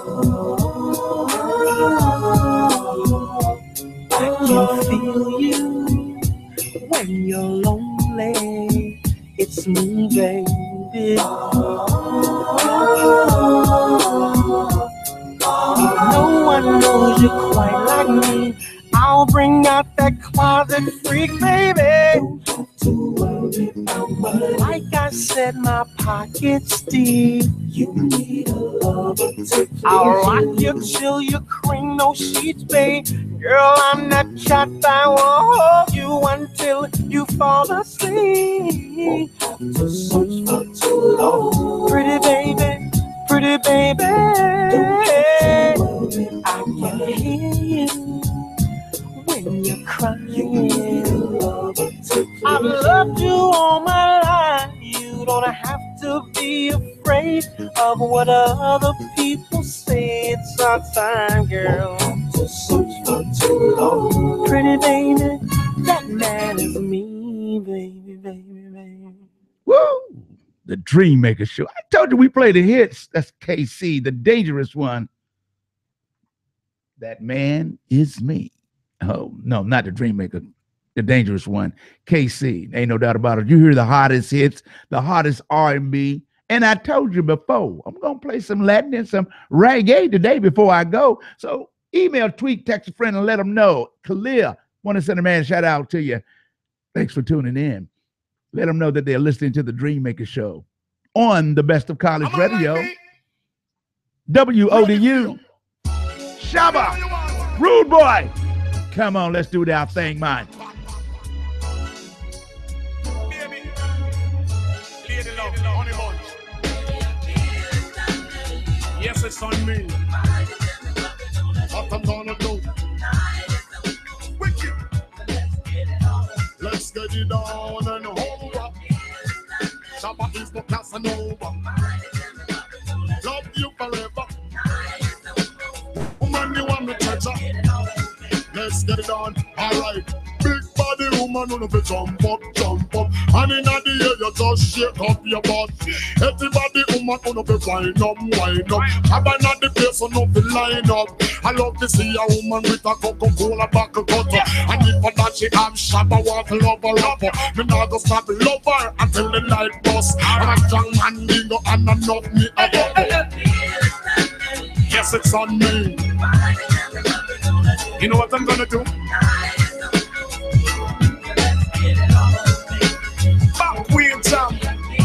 I can feel you when you're lonely. It's me, baby. No one knows you quite like me. I'll bring out that closet freak, baby. Don't have to worry about money. Like I said, my pocket's deep. You need a lover to please. I'll rock you till you cream, no sheets, babe. Girl, I'm not shot. I won't hold you until you fall asleep. Won't have to search for too long. Pretty baby, pretty baby. Don't have to worry. I can hear you when you're crying. I've loved you all my life. You don't have to be afraid of what other people say. It's our time, girl. To search for too long. Pretty baby, that man is me, baby, baby, baby. Woo! The Dream Maker Show. I told you we play the hits. That's K C, the dangerous one. That man is me. Oh, no, not the Dream Maker, the dangerous one, K C. Ain't no doubt about it. You hear the hottest hits, the hottest R and B. And I told you before, I'm going to play some Latin and some reggae today before I go. So email, tweet, text a friend, and let them know. Khalil, want to send a man shout out to you. Thanks for tuning in. Let them know that they're listening to the Dream Maker Show on the Best of College I'm Radio. W O D U. Shabba. Rude Boy. Come on, let's do that thing, man. Baby, lady love, honey bunch. Yes, it's on me. What I'm gonna do? Wicked. Let's get it on and over. Shabba is the Casanova. Love you forever. Woman, you want me treasure. Let's get it on, alright. Big body woman, on the jump up, jump up. And in the air, you just shake up your butt. Everybody woman, on the wind up, wind up. Have another place on the line up. I love to see a woman with a Coca-Cola buckle cutter. And if for that she have Shabba, want to love her up. Me not go stop love her until the light bust. And a strong man, dingo, and enough me about. Yes, it's on me. You know what I'm gonna do? Back wheel jump.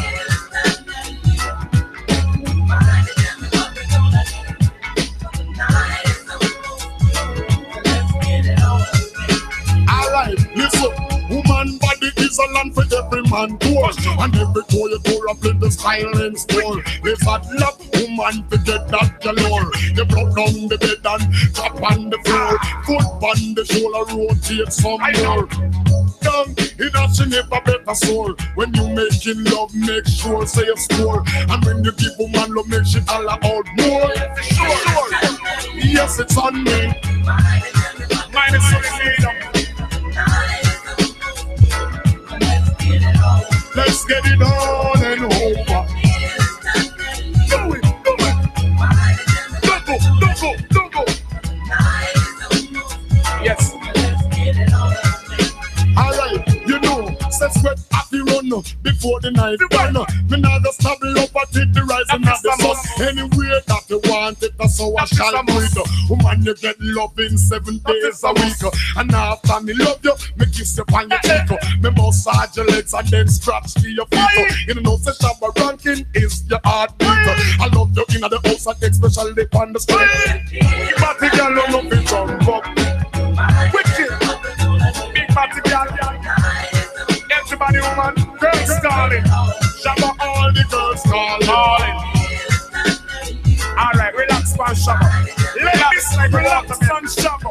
Alright, listen. Woman body is a land for every man door. And every door you go up in the silent store. If that love woman to get that galore. You broke down the bed and tap on the floor. Foot on the shoulder, rotate some more. Down in a she never better soul. When you making love, make sure say a score. And when you give woman love, make she all out more. Sure, sure. Yes, it's on me. Mine is so freedom. Let's get it on and over. Do it, do it. Don't go, don't go, don't go. Yes. Alright, you know, say sweat happy run before the night done. Me now just stop love until the rising of the sun. Anywhere that you want it, that's how I shall do it. Woman, you get love in seven days a week. And after me love you, me kiss you on your cheek. Me massage your legs and then scratch to your feet. You know, say Shabba Rankin is your heartbeat. I love you in the house and especially on the street. You party girl, you love it jump up. Wicked, big party girl. Everybody, woman, girls calling. Shabba, all the girls calling. All right, relax, man, Shabba. Ladies, relax, man, Shabba.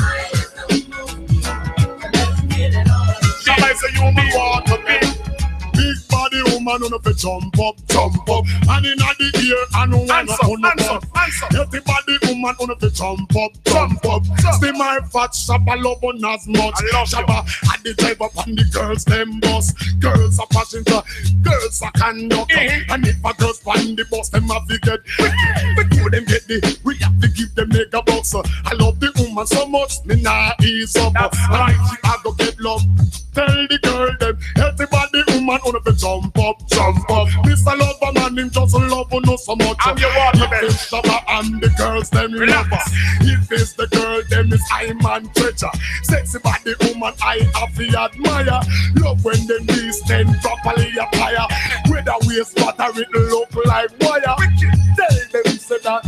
Shabba is a human water big. Big body woman on the jump up, jump up. And in the ear, and one on the up. Everybody woman on the jump up, jump up. See my fat Shabba love on as much. Shabba, and the drive up and the girls them bus. Girls are passenger, girls are conductor. And if a girls find the bus, them have to get. Before them get the, we have to give them mega box. I love the woman so much, me nah ease up. And she I go get love. Tell the girl them, everybody woman on the jump up, jump up. Mister Lover man, him just love you know so much. I'm your water man. And the girls them love us. If it's the girl, them is I man treasure. Sexy body woman, I have to admire. Love when them beast then properly attire. With a waist butter, it look like wire. Tell them say that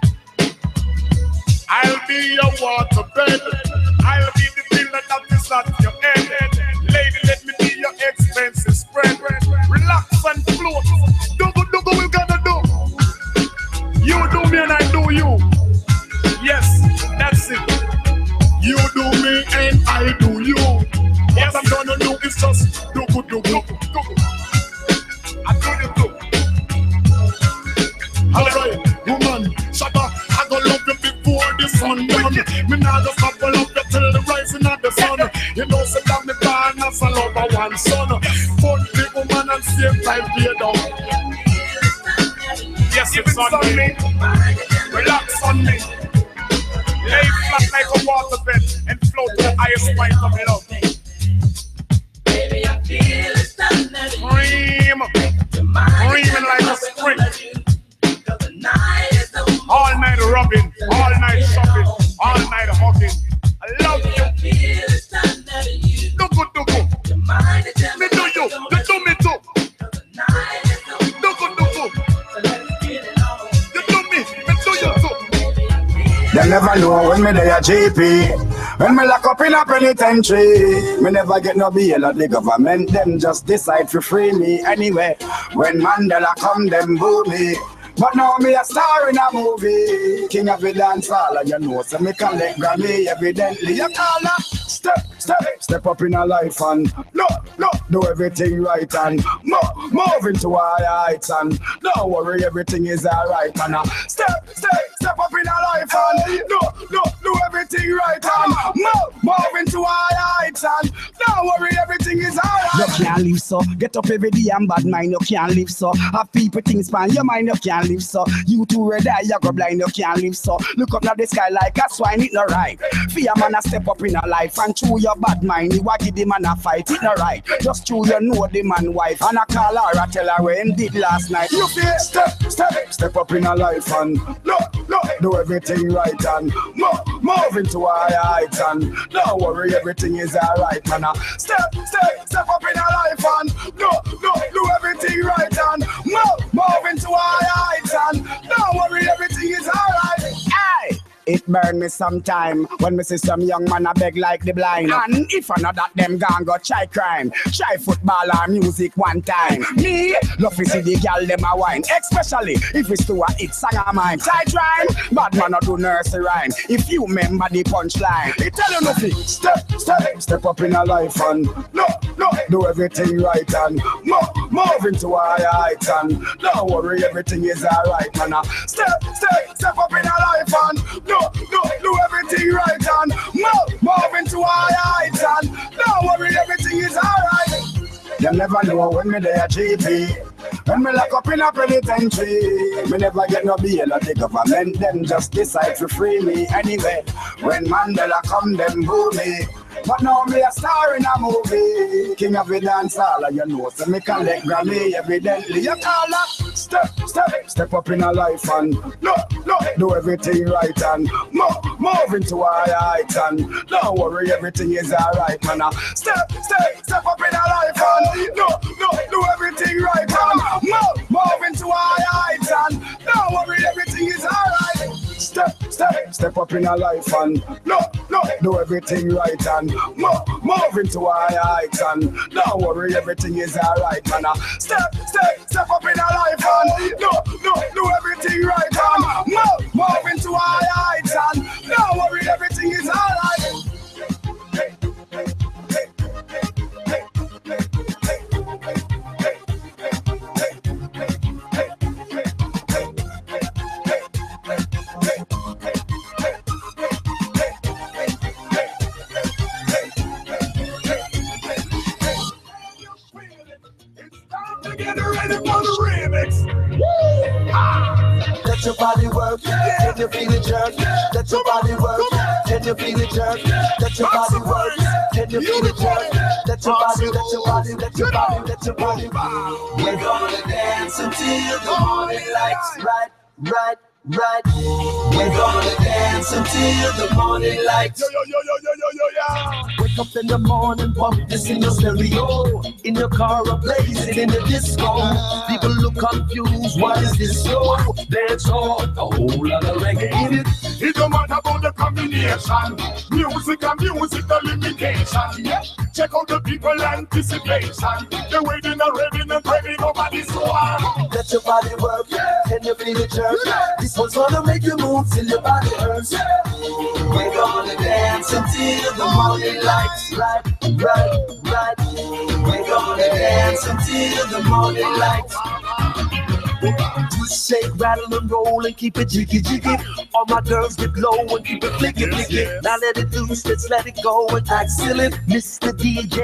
I'll be your water bed. I'll be the pillar that is at your head. Lady, let me be your expensive spread. Relax and float. Do go, do go, we gotta do. You do me and I do you. Yes, that's it. You do me and I do you. What I'm gonna do is just do good, do good, do good. I do the do. Alright, woman, Shabba, I gonna love you before the sun down. Me now just have to love you till the rising of the sun. You know, say that me born as a lover one son. Fun the woman and same time play down. Yes, it's on me. Relax on me. Lay flat like a waterbed and float to the highest point of love. Baby, I feel it's time that Dream. Dreaming like a spring. All night rubbing, all night shopping, all night hugging. I love you. Do good, do good. Me do you, you do me too. Do good, do good. You do me, me do you too. They never know when me they a G P. When me lock up in a penitentiary, me never get no bail at the government. Them just decide to free me anyway. When Mandela come, them boo me. But now me a star in a movie, king of the dance hall, and you know, so me collect Grammy evidently. You call up, step, step, step up in a life and look, look, do everything right and move, move into higher heights and don't worry, everything is alright and uh, step, step, step up in a life and look, look, do everything right and move, move into higher heights and don't worry, everything is alright. You can't live so, get up every day and bad mind, you can't live so. Have people things span your mind, you can't live so. You too red eye, you go blind, you can't live so. Look up now the sky like a swine, it no right. Fear man a step up in a life and chew your bad mind. You a give the man a fight, it no right. Just chew you know the man wife and a call her a tell her what him did last night. You feel step, step, step up in a life and look, look, do everything right and move, move into higher heights and don't worry, everything is alright and uh, step, step, step up in a life and look, look, do everything right and move, move into higher heights and don't worry, everything is alright. Aye. It burn me sometime when me see some young man a beg like the blind. And if I know that them gang go try crime, try football or music one time. Me, love to see the girl them a wine, especially if it's to a hit song of mine. Try rhyme, bad man a do nursery rhyme. If you remember the punchline, it tell you nothing. Step, step, step up in a life and look, look, do everything right and move, move into higher heights and don't worry, everything is alright man. Step, step, step up in a life and do, do, do everything right and move, move into higher heights and don't worry, everything is alright. Them never know when me there G P. When me lock up in a penitentiary, me never get no bail. The government them just decide to free me anyway. When Mandela come, them boo me. But now me a star in a movie, king of the dance hall, and you know, so me collect Grammy evidently. You call up, step, step, step up in a life and no, no, do everything right and move, move into a height and don't worry, everything is alright, man. Step, step, step up in a life and no, no, do everything right and move, move into a height and don't worry, everything is alright. Step, step, step up in a life and no, no, do everything right and move, move into a height and don't worry, everything is alright, man. Step, step, step up in a life and no, no, do everything right and move, move into a height and don't worry, everything is alright. Get ready for the remix. Ah. Let your body work, can you feel it jerk? Let your body work, can you feel it jerk? Let your body work, can you feel it jerk? Let your body, let your body, let your body, let your body. We're gonna dance until the morning lights. Right, right, right. We're gonna dance until the morning lights. Yo, yo, yo, yo, yo, yo, yo, yo. Wake up in the morning, pump this in your stereo. In your car or blaze it in the disco. People look confused, what is this show? Dance on, a whole lot of reggae in it. It don't matter about the combination. Music and music, the limitation. Yeah. Check out the people anticipation. They're waiting and raving and craving over this one. Let your body work, can you feel it jerk? This one's gonna make you move till your body hurts. We're gonna dance until the morning lights. Right, right, right. We're gonna dance until the morning lights. Just shake, rattle and roll and keep it jiggy jiggy. All my girls get low and keep it flicky flicky. Now let it loose, let's let it go and act silly, Mister D J.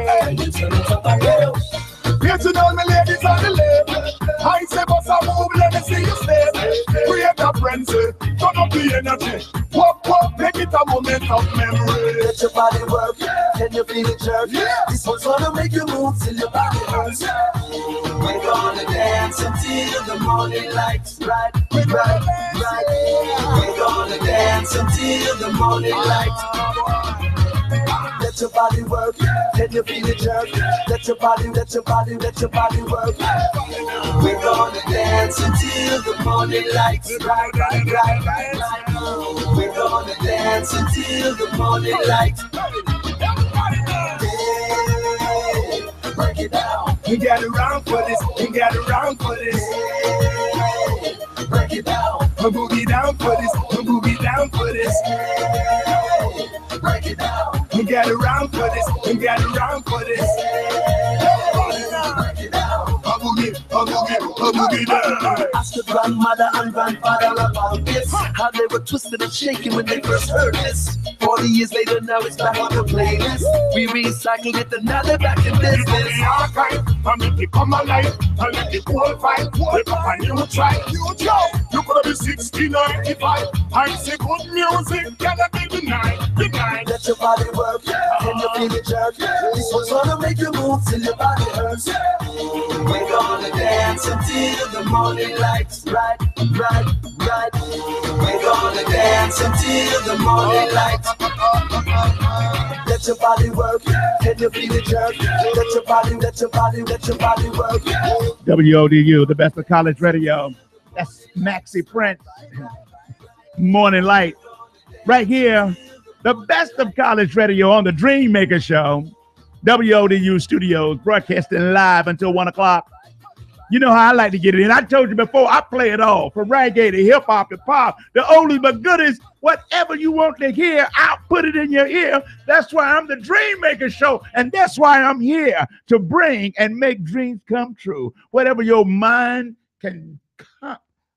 Getting all my ladies on the left. I say, boss, I move, let me see you step. Create a frenzy, turn up the energy. Pop, pop, make it a moment of memory. Let your body work, can you feel it jerk? Yeah. This one's gonna make you move till your body hurts. We're gonna dance until the morning lights. Right, right, right. We're gonna dance until the morning lights. Let your body work, can you feel it jerk? Let your body, let your body, let your body work. We're gonna dance until the morning lights. Right, right, right, right, right. We're gonna dance until the morning lights. Hey, break it down. We got around for this, we got around for this. Hey, break it down. A boogie down for this, a boogie down for this. Hey, break it down. We got around for this, we got around for this. Break it down. A boogie, a boogie, a boogie down. Ask the grandmother and grandfather about this. How they were twisted and shaking when they first heard this. Forty years later, now it's back on the playlist. We recycled it and now they're back in business. And make it come alive, and let it all fight. Wake up and you try, you try. You could be sixty, ninety-five. I say good music, cannot be denied, denied. Let your body work, can you feel it jerk? This one's gonna make you move till your body hurts. We're gonna dance until the morning lights. Right, right, right. We're gonna dance until the morning lights. Let your body work, can you feel it jerk? Let your body, let your body, let your body work. W O D U, the best of college radio. That's Maxie Prince. Morning Light. Right here, the best of college radio on the Dream Maker Show. W O D U Studios, broadcasting live until one o'clock. You know how I like to get it in. I told you before, I play it all. From reggae to hip-hop to pop, the oldies but goodies, whatever you want to hear, I'll put it in your ear. That's why I'm the Dream Maker Show, and that's why I'm here to bring and make dreams come true. Whatever your mind can come.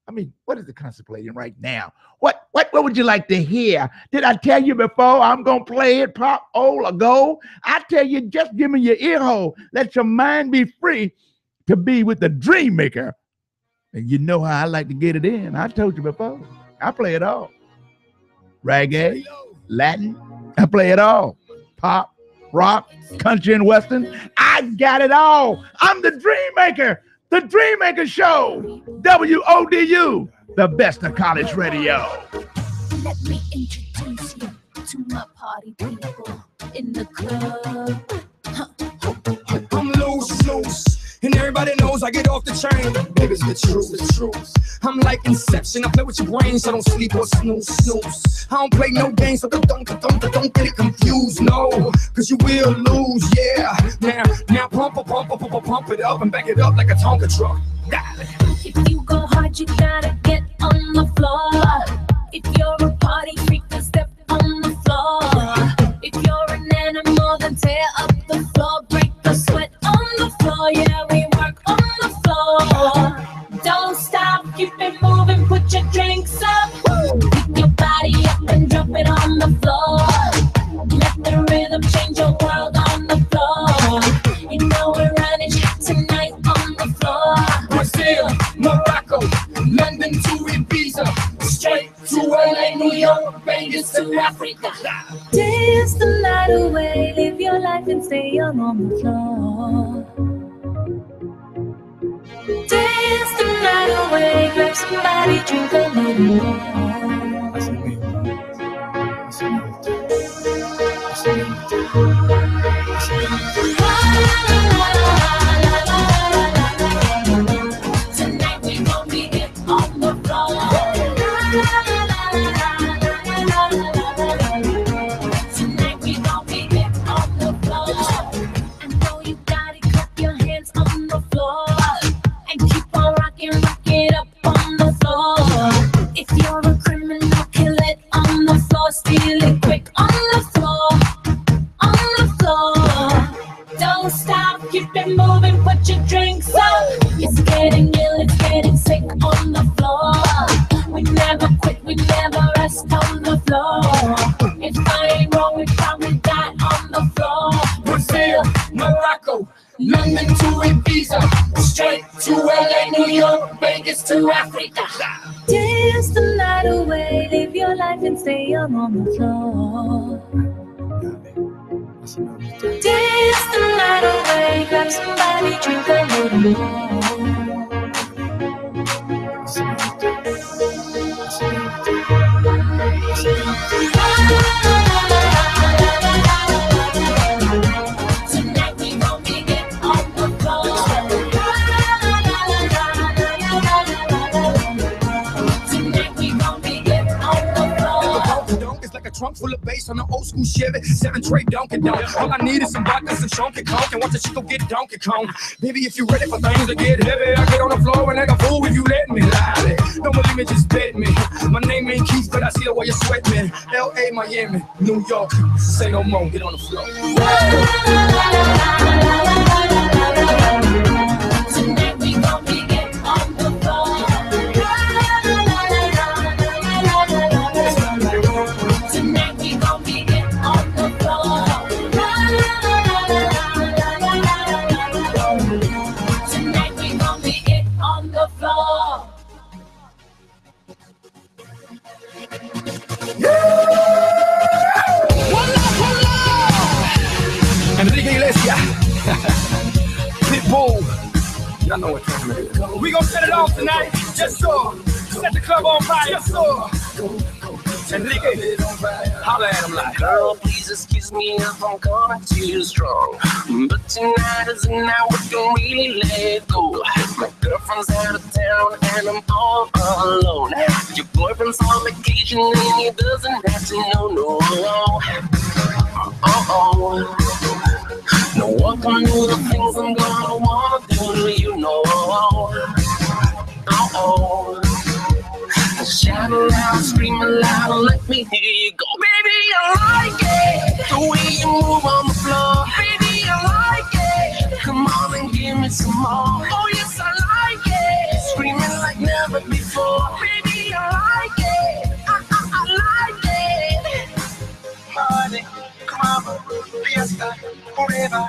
I mean, what is it contemplating right now? What what what would you like to hear? Did I tell you before I'm gonna play it pop, old or gold? I tell you, just give me your ear hole. Let your mind be free to be with the dream maker. And you know how I like to get it in. I told you before. I play it all. Reggae, Latin, I play it all. Pop, rock, country, and western. I got it all. I'm the dream maker. The Dream Maker Show, W O D U, the best of college radio. Let me introduce you to my party people in the club. Huh. I'm loose, loose, and everybody knows I get off the train. Baby, it's the truth, the truth. I'm like Inception, I play with your brain, so don't sleep or snooze, snooze. I don't play no games, so don't, don't, don't, don't get it confused, no, cause you will lose, yeah. Now, now pump, pump, pump, pump, pump it up and back it up like a Tonka truck. If you go hard, you gotta get on the floor. If you're a party freak, then step on the floor. If you're an animal, then tear up the floor. Break the sweat on the floor, yeah, we work on the floor. Don't stop, keep it moving, put your drinks up. Pick your body up and drop it on the floor. Let the rhythm change your world on the floor. You know we're running tonight on the floor. Brazil, Morocco, London to Ibiza, straight to L A, New York, Vegas to Africa. Dance the night away, live your life and stay young on the floor. Dance the night away, grab somebody, drink a little more. Tonight we gon' be it on the floor. Tonight we gon' be it on the floor. I know you got it, clap your hands on the floor and keep on rocking, rock it up on the floor. If you're a criminal, kill it on the floor, steal it quick on the floor, on the floor. Don't stop, keep it moving, put your drinks up. It's getting ill, it's getting sick on the floor. We never quit, we never rest on the floor. If I ain't wrong, we probably die on the floor. Brazil, Morocco, London to Ibiza, straight to L A, New York, Vegas to Africa. Dance the night away, live your life and stay young on the floor. Dance the night away, grab somebody, drink a little more. Tonight we gon' be it on the floor. Tonight we gon' be it on the floor. It's like a trunk full of bass on an old school Chevy, seven tray Donkey Kong. All I need is some vodka, some Donkey Kong, and watch the chico get Donkey Kong. Baby, if you ready for things to get heavy, I get on the floor and act a fool if you let me. Lie. Don't believe me, just bet me. My name ain't Keith, but I see the way you sweat me. L A, Miami, New York, say no more, get on the floor. Tonight we gon' be it on the floor. Tonight we gon' be it on the floor. Tonight we gon' be it on the floor. Enrique Iglesias, Pitbull, y'all know what time it is. We gon' set it off tonight, just so. Set the club on fire, just so. Enrique, holla at him like. Girl, please excuse me if I'm coming too strong, but tonight is the night we can really let go. My girlfriend's out of town and I'm all alone. Your boyfriend's on vacation and he doesn't have to know, no. Uh-oh. No one can do the things I'm gonna wanna do to you, no. Uh-oh. Shout aloud, scream aloud, let me hear you go. Baby, I like it, the way you move on the floor. Baby, I like it, come on and give me some more. Oh yes, I like it, screaming like never before. fiesta forever.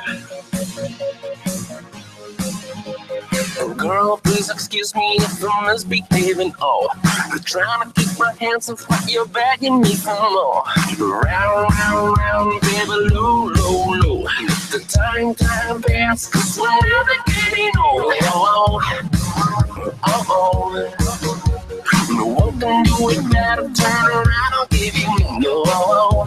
Girl, please excuse me if I'm misbehaving. Oh, I'm trying to keep my hands off what you're begging me for more. Round, round, round, baby, low, low, low. Let the time, time pass, cause we're never getting old. Oh, oh, oh. No one can do it better. Turn around, I'll give you no. Oh,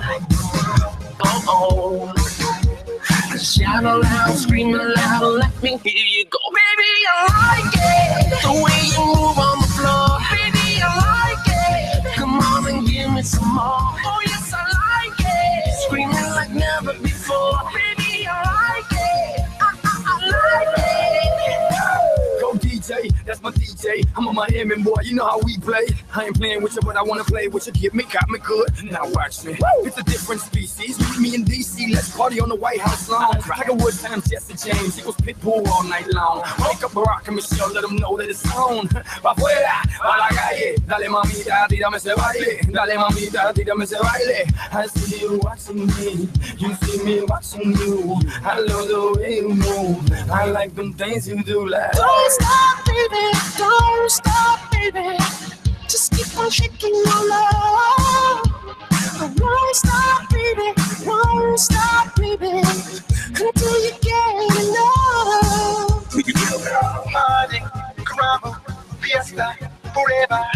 oh. Shout aloud, scream aloud, let me hear you go. Baby, I like it, the way you move on the floor. Baby, I like it, come on and give me some more. Oh yes, I like it, screaming like never before. Baby, I like it, I, I, I like it. Go D J, that's my D J. I'm a Miami boy, you know how we play. I ain't playing with you, but I wanna play with you. Get me, got me good. Now watch me. Woo! It's a different species. Meet me in D C. Let's party on the White House lawn. Tiger Woods times Jesse James. It was Pitbull all night long. Wake up Barack and Michelle, let them know that it's on. Pa' fuera, pa' la calle. Dale mamita, tírame ese baile. Dale mamita, tírame ese baile. I see you watching me. You see me watching you. I love the way you move. I like them things you do like. Don't stop, baby. Don't stop, baby. Just keep on shaking your love. I won't stop, baby. Won't stop, baby. Until you get enough. Party, caramba, fiesta, forever.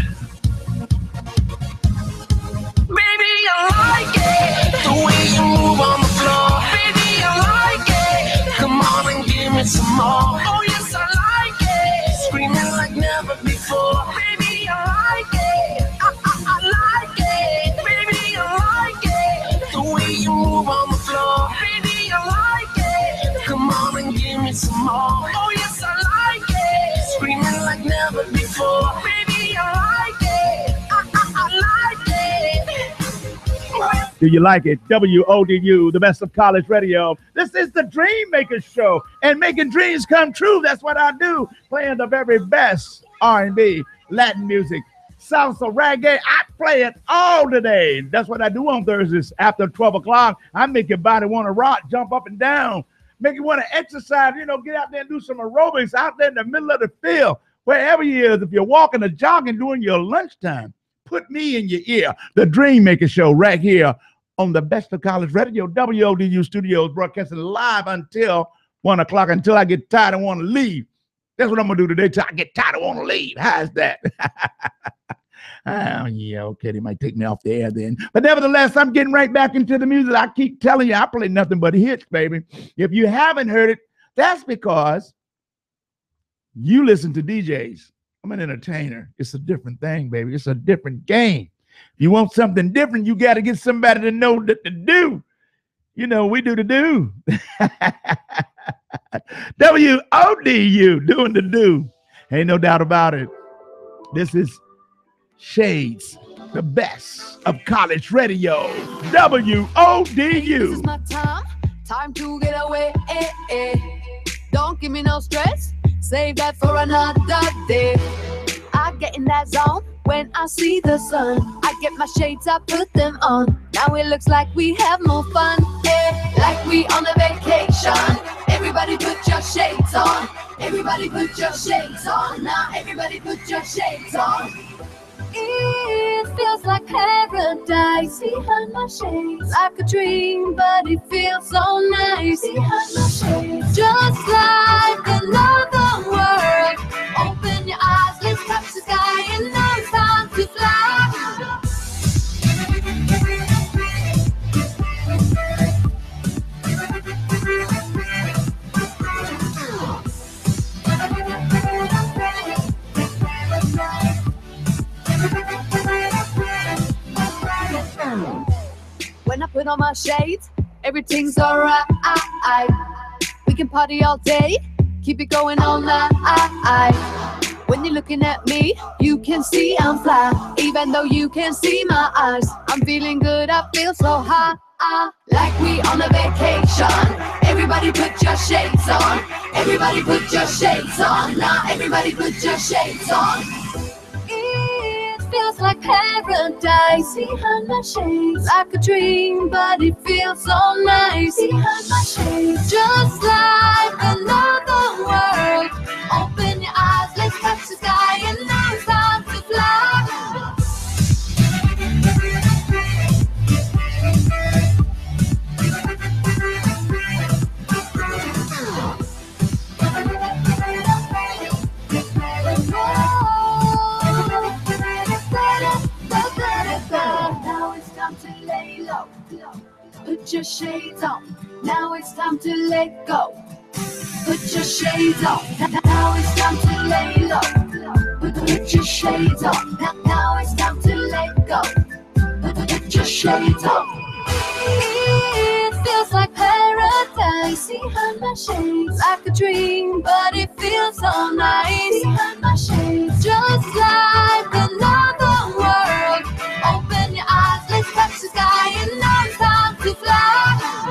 Baby, I like it, the way you move on the floor. Baby, I like it, come on and give me some more. Oh yes, I like it, screaming like never before. Baby, I like it, I, I, I like it. Baby, I like it, the way you move on the floor. Baby, I like it, come on and give me some more. Oh yes, I like it, screaming like never before. Baby, I like it, I, I, I like it. Do you like it? W O D U, the best of college radio. This is the Dream Maker Show, and making dreams come true. That's what I do, playing the very best R and B, Latin music, salsa, reggae. I play it all today. That's what I do on Thursdays after twelve o'clock. I make your body want to rock, jump up and down, make you want to exercise, you know, get out there and do some aerobics out there in the middle of the field, wherever you is. If you're walking or jogging during your lunchtime, put me in your ear. The Dream Maker Show right here on the best of college radio, W O D U Studios, broadcasting live until one o'clock, until I get tired and want to leave. That's what I'm going to do today till I get tired and want to leave. How's that? Oh, yeah, okay, they might take me off the air then. But nevertheless, I'm getting right back into the music. I keep telling you, I play nothing but hits, baby. If you haven't heard it, that's because you listen to D Js. I'm an entertainer. It's a different thing, baby. It's a different game. If you want something different, you got to get somebody to know that to do. You know, we do the do. W O D U, doing the do. Ain't no doubt about it. This is Shades, the best of college radio. W O D U. This is my time, time to get away. Eh, eh. Don't give me no stress, save that for another day. I get in that zone when I see the sun. I get my shades, I put them on. Now it looks like we have more fun. Eh, like we on a vacation. Everybody put your shades on. Everybody put your shades on. Now everybody put your shades on. It feels like paradise behind my shades. Like a dream, but it feels so nice behind my shades. Just like another world. Open your eyes, let's touch the sky, and now it's time to fly. When I put on my shades, everything's alright. We can party all day, keep it going all night. When you're looking at me, you can see I'm fly. Even though you can't see my eyes, I'm feeling good, I feel so high. Like we on a vacation. Everybody put your shades on. Everybody put your shades on. Now everybody put your shades on. It feels like paradise. Behind my shades, like a dream, but it feels so nice. Behind my shades, just like another world. Open your eyes, let's touch the sky, and now it's time to fly. Now it's time to lay low. Put your shades on. Now it's time to let go. Put your shades on. Now it's time to lay low. Put, put your shades on. Now, now it's time to let go. Put, put your shades on. It feels like paradise. Behind my shades, like a dream, but it feels so nice. Behind my shades, just like another world. Open your eyes, let's touch the sky, and now it's time to fly.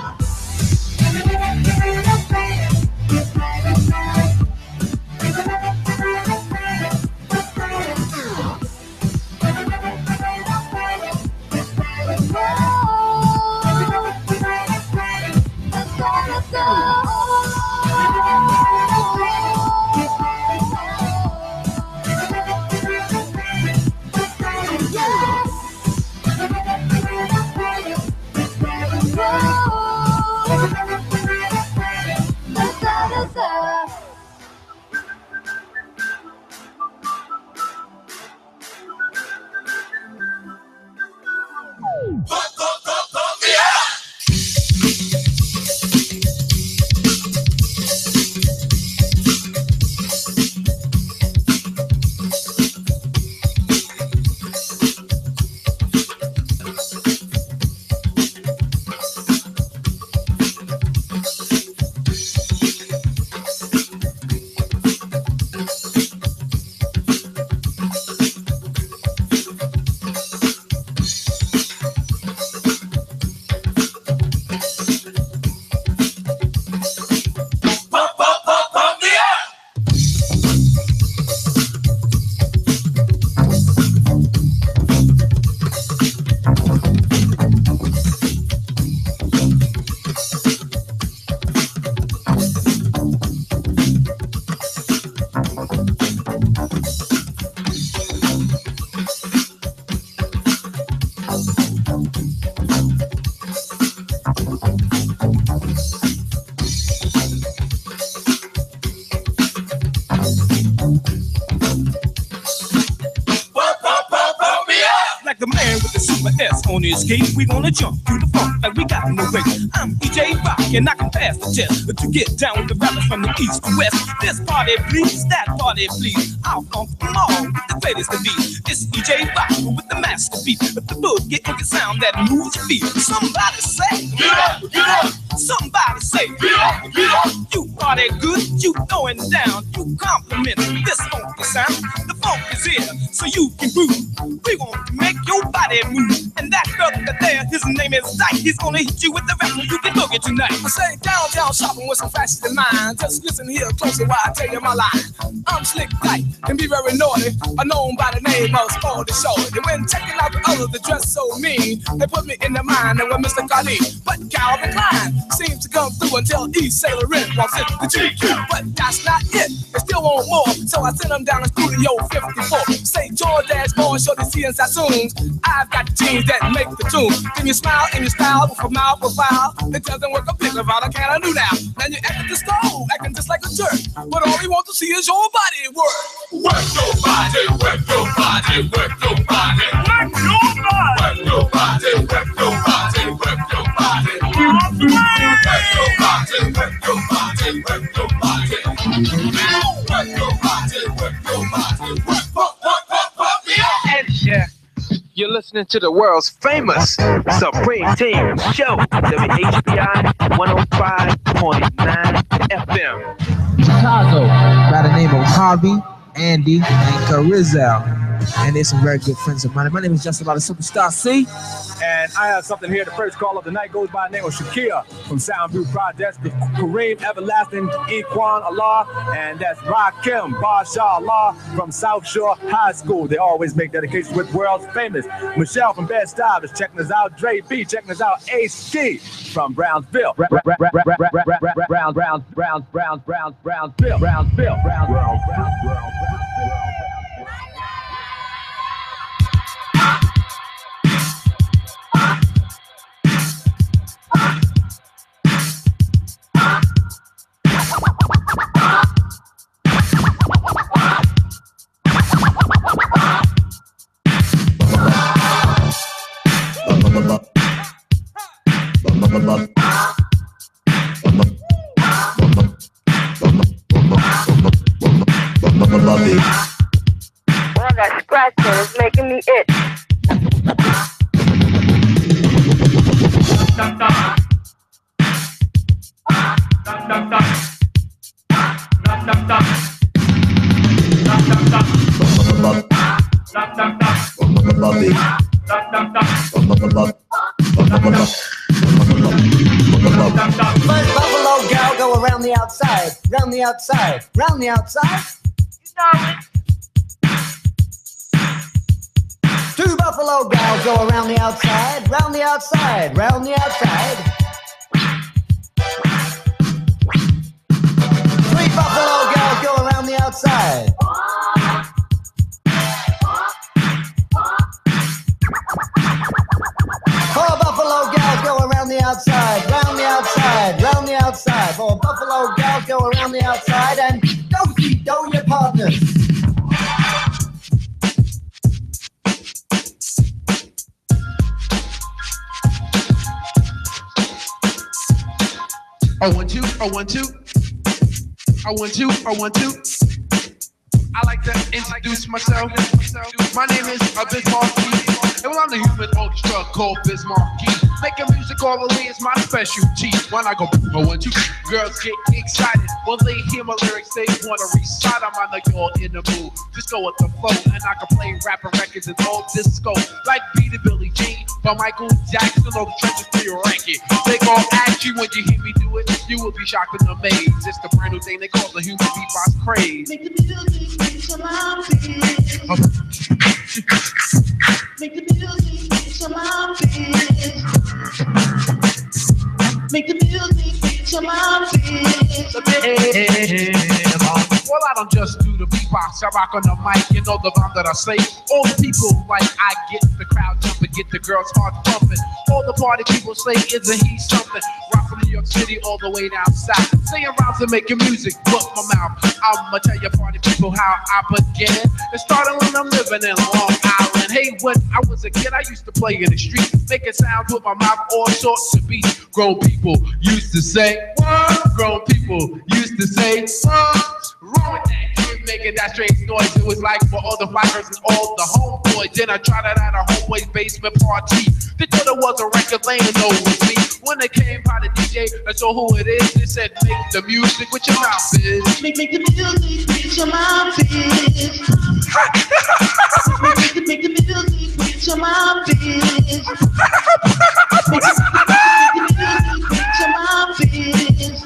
On his case, we gonna jump through the funk like we got no way. I'm E J Rock and I can pass the test to get down with the rappers from the east to west. This party please, that party please. I'll funk them all with the greatest of these. It's E J Rock with the master beat, with the boogie get the sound that moves your feet. Somebody say, get up, get up. Somebody say, get up, get up. You party good, you throwing down, you compliment this funky sound. The funk is here, so you can groove. We want to make your body move. And that brother there, his name is Dyke. He's gonna hit you with the rap so you can boogie tonight. I say downtown shopping with some fashion in mind. Just listen here closely while I tell you my line. I'm Slick Dyke, can be very naughty. I'm known by the name of Spalding Shorty. And when checking out the others that dress so mean, they put me in the mind of Mister Khalid. But Calvin Klein seems to come through until East Sailor in walks in the G Q. But that's not it, they still want more. So I send them down to Studio fifty-four. Say Jordache, Born, Shorty, C, and Sassoons. I've got the jeans that make the tune. Then you smile and you style with a mouth profile. It doesn't work a bit about a can I do now. And you act at the stove, acting just like a jerk. But all we want to see is your body work. Work your body, work your body, work your body. Work your body. Work your body, work your body, work your body. Work your body, work your body, work your body. Work your body, work your body, work, work, work, work, work, yeah. And yeah. You're listening to the world's famous Supreme Team Show, W H B I one oh five point nine F M. Chicago, by the name of Harvey, Andy, and Carizal. and they're some very good friends of mine. My name is Just About a Superstar C. And I have something here. The first call of the night goes by the name of Shakir from Soundview Projects, the Kareem Everlasting Equan Allah, and that's Rakim Basha Allah from South Shore High School. They always make dedications with world's famous. Michelle from Bed-Stuy is checking us out. Dre B checking us out. Ace T from Brownsville. Brown, Brown, Brown, Brown, Brown, Brown, Brownsville, Brownsville, Brown, Brown, Brown, Brown. Well, that scratching is making me itch. First buffalo gal go around the outside, round the outside, round the outside. Two buffalo gals go around the outside, round the outside, round the outside. Three buffalo gals go around the outside. Four buffalo gals go around the outside, round the outside, round the outside. Four buffalo gals go around the outside and do-si-do your partners. I want you, I want you, I want you, I want you. I like to introduce myself. My name is Bismarcky, and well, I'm the human orchestra called Bismarcky. Making music all the way is my specialty. When I go, I want you, girls get excited. When they hear my lyrics, they want to recite them. I know you're in the mood. Just go with the flow, and I can play rapper records and all disco. Like Beat It Billie Jean, by Michael Jackson, or the trenches for your ranking. They gon' ask you when you hear me do it, you will be shocked and amazed. It's the brand new thing they call the human beatbox craze. Make the music reach your mouth. Make the music reach your mouth. Make the music reach your mouth. Well, I don't just do the beatbox, I rock on the mic, you know the rhyme that I say. All the people like I get the crowd jumping, get the girls heart pumping. All the party people say, isn't he something? Rock from New York City all the way down south. Saying rhymes and making music, look my mouth. I'ma tell you party people how I began. It started when I'm living in Long Island. Hey, when I was a kid, I used to play in the street, making sounds with my mouth, all sorts of beats. Grown people used to say, what? Grown people used to say, what? Wrong with that kid making that strange noise. It was like for all the fighters and all the homeboys. Then I tried it at a homeboy's basement party. They thought it was a record laying over me. When they came by the D J, I saw who it is. They said, make the music with your mouth, bitch. Make, make the music with your mouth, bitch. make, make, make the music with your mouth, bitch. Make, make, make the music with your mouth, bitch.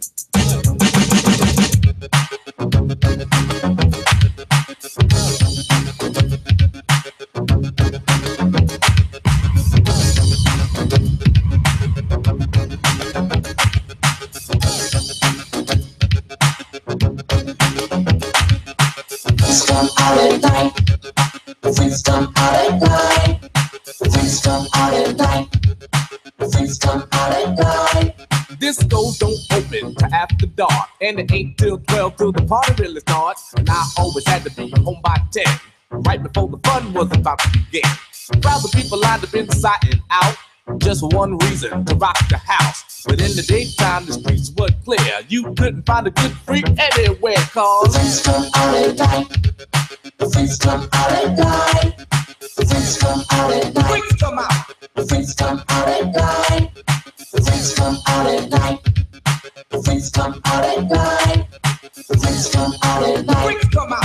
Come out at night. Things come out at night. Things come out at night. Things come out at night. Discos don't open till after dark, and it ain't till twelve till the party really starts. And I always had to be home by ten, right before the fun was about to begin. Crowds of people lined up inside and out, just one reason to rock the house. But in the daytime, the streets were clear. You couldn't find a good freak anywhere, cause things come out at night. Things come out at night. Things come out at night. Freaks come out. Things come out at night. Things come out at night. Things come out at night. Things come out at night. Freaks come out.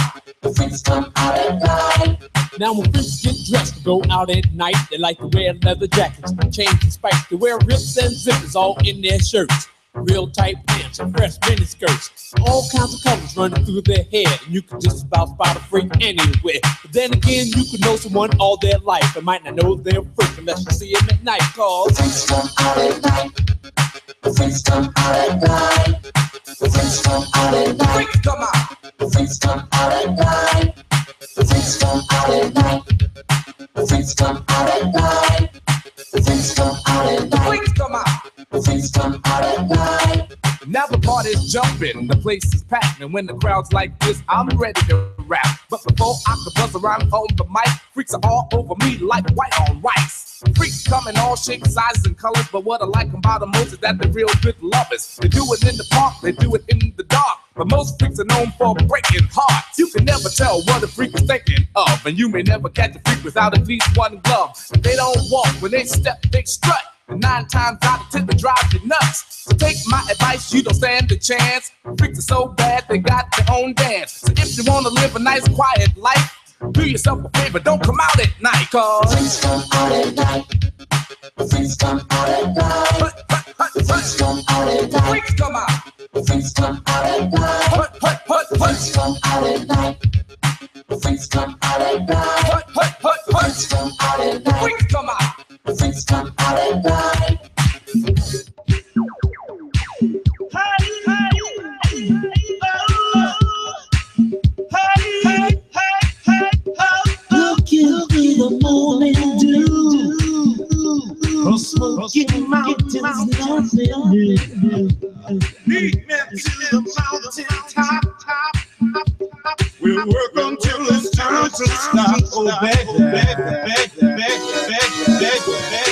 The freaks come out at night. Now when freaks get dressed to go out at night, they like to wear leather jackets, chains and spikes. They wear rips and zippers all in their shirts. Real tight pants and fresh mini skirts. All kinds of colors running through their hair. And you can just about spot a freak anywhere. But then again, you could know someone all their life and might not know they're a freak unless you see them at night. Cause the freaks come out at night. The freaks come out at night. The freaks come out at night. Freaks come out. The freaks come out at night. The freaks come out at night. The freaks come out at night. The freaks come out at night. Freaks come out. The freaks come out at night. Now the party's jumping, the place is packed, and when the crowd's like this, I'm ready to rap. But before I can buzz around on the mic, freaks are all over me like white on rice. Freaks come in all shapes, sizes, and colors, but what I like about them most is that they're real good lovers. They do it in the park, they do it in the dark, but most freaks are known for breaking hearts. You can never tell what a freak is thinking of, and you may never catch a freak without at least one glove. They don't walk, when they step, they strut. And nine times out of ten, they drive you nuts. So take my advice, you don't stand a chance. Freaks are so bad, they got their own dance. So if you want to live a nice, quiet life, do yourself a favor, don't come out at night. Cause the freaks come out at night. The freaks come out at night. The freaks come out at night. Freaks come out. The freaks come out at night. The freaks come out at night. The freaks come out at night. The freaks come out at night. Freaks come out. The freaks come out at night. Looking through the morning dew, from smoking mountains, nothing new. Lead me to the mountain top, top, top, top. We'll work until it's time to stop. Oh, back, back, back, back, back, back, back.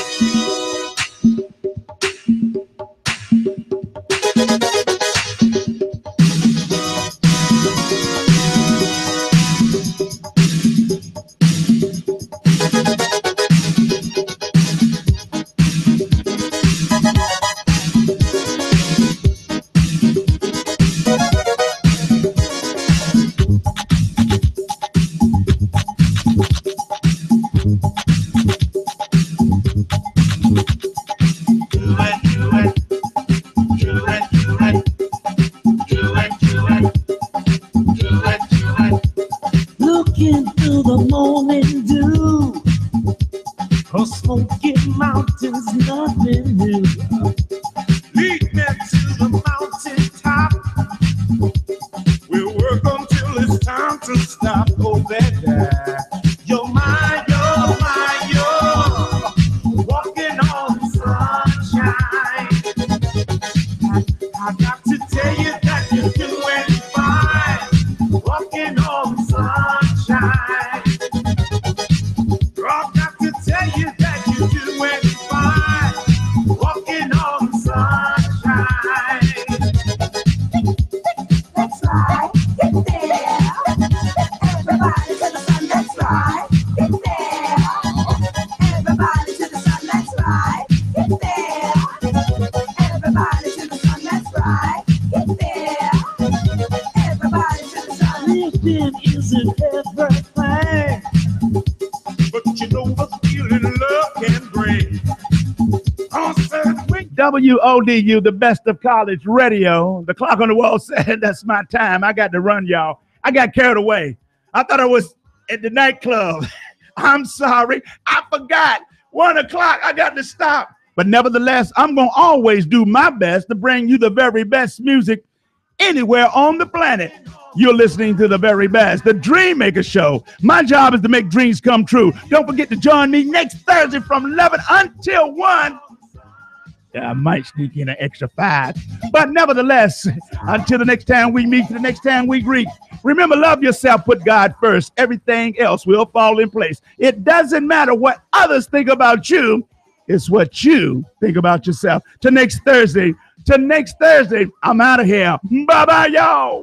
Looking through the morning dew, from smoking mountains, nothing new. Lead me to the mountain top. We'll work until it's time to stop. Oh, baby, you're mine, you're mine, you're walking on sunshine. I, I got to tell you that you're doing fine, walking on sunshine. I've got to tell you that you're doing fine, walking on sunshine. That's right, get there. Everybody to the sun, that's right, get there. Everybody to the sun, that's right, get there. Everybody to the sun, that's right, get there. Everybody to the sun. Living isn't everything, but you know the feeling love can bring. W O D U, the best of college radio. The clock on the wall said that's my time. I got to run, y'all. I got carried away. I thought I was at the nightclub. I'm sorry. I forgot. One o'clock. I got to stop. But nevertheless, I'm going to always do my best to bring you the very best music anywhere on the planet. You're listening to the very best, the Dream Maker Show. My job is to make dreams come true. Don't forget to join me next Thursday from eleven until one. Yeah, I might sneak in an extra five. But nevertheless, until the next time we meet, the next time we greet, remember, love yourself, put God first. Everything else will fall in place. It doesn't matter what others think about you. It's what you think about yourself. Till next Thursday. Till next Thursday, I'm out of here. Bye-bye, y'all.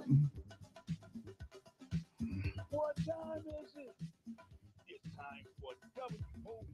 What time is it? It's time for W O D U.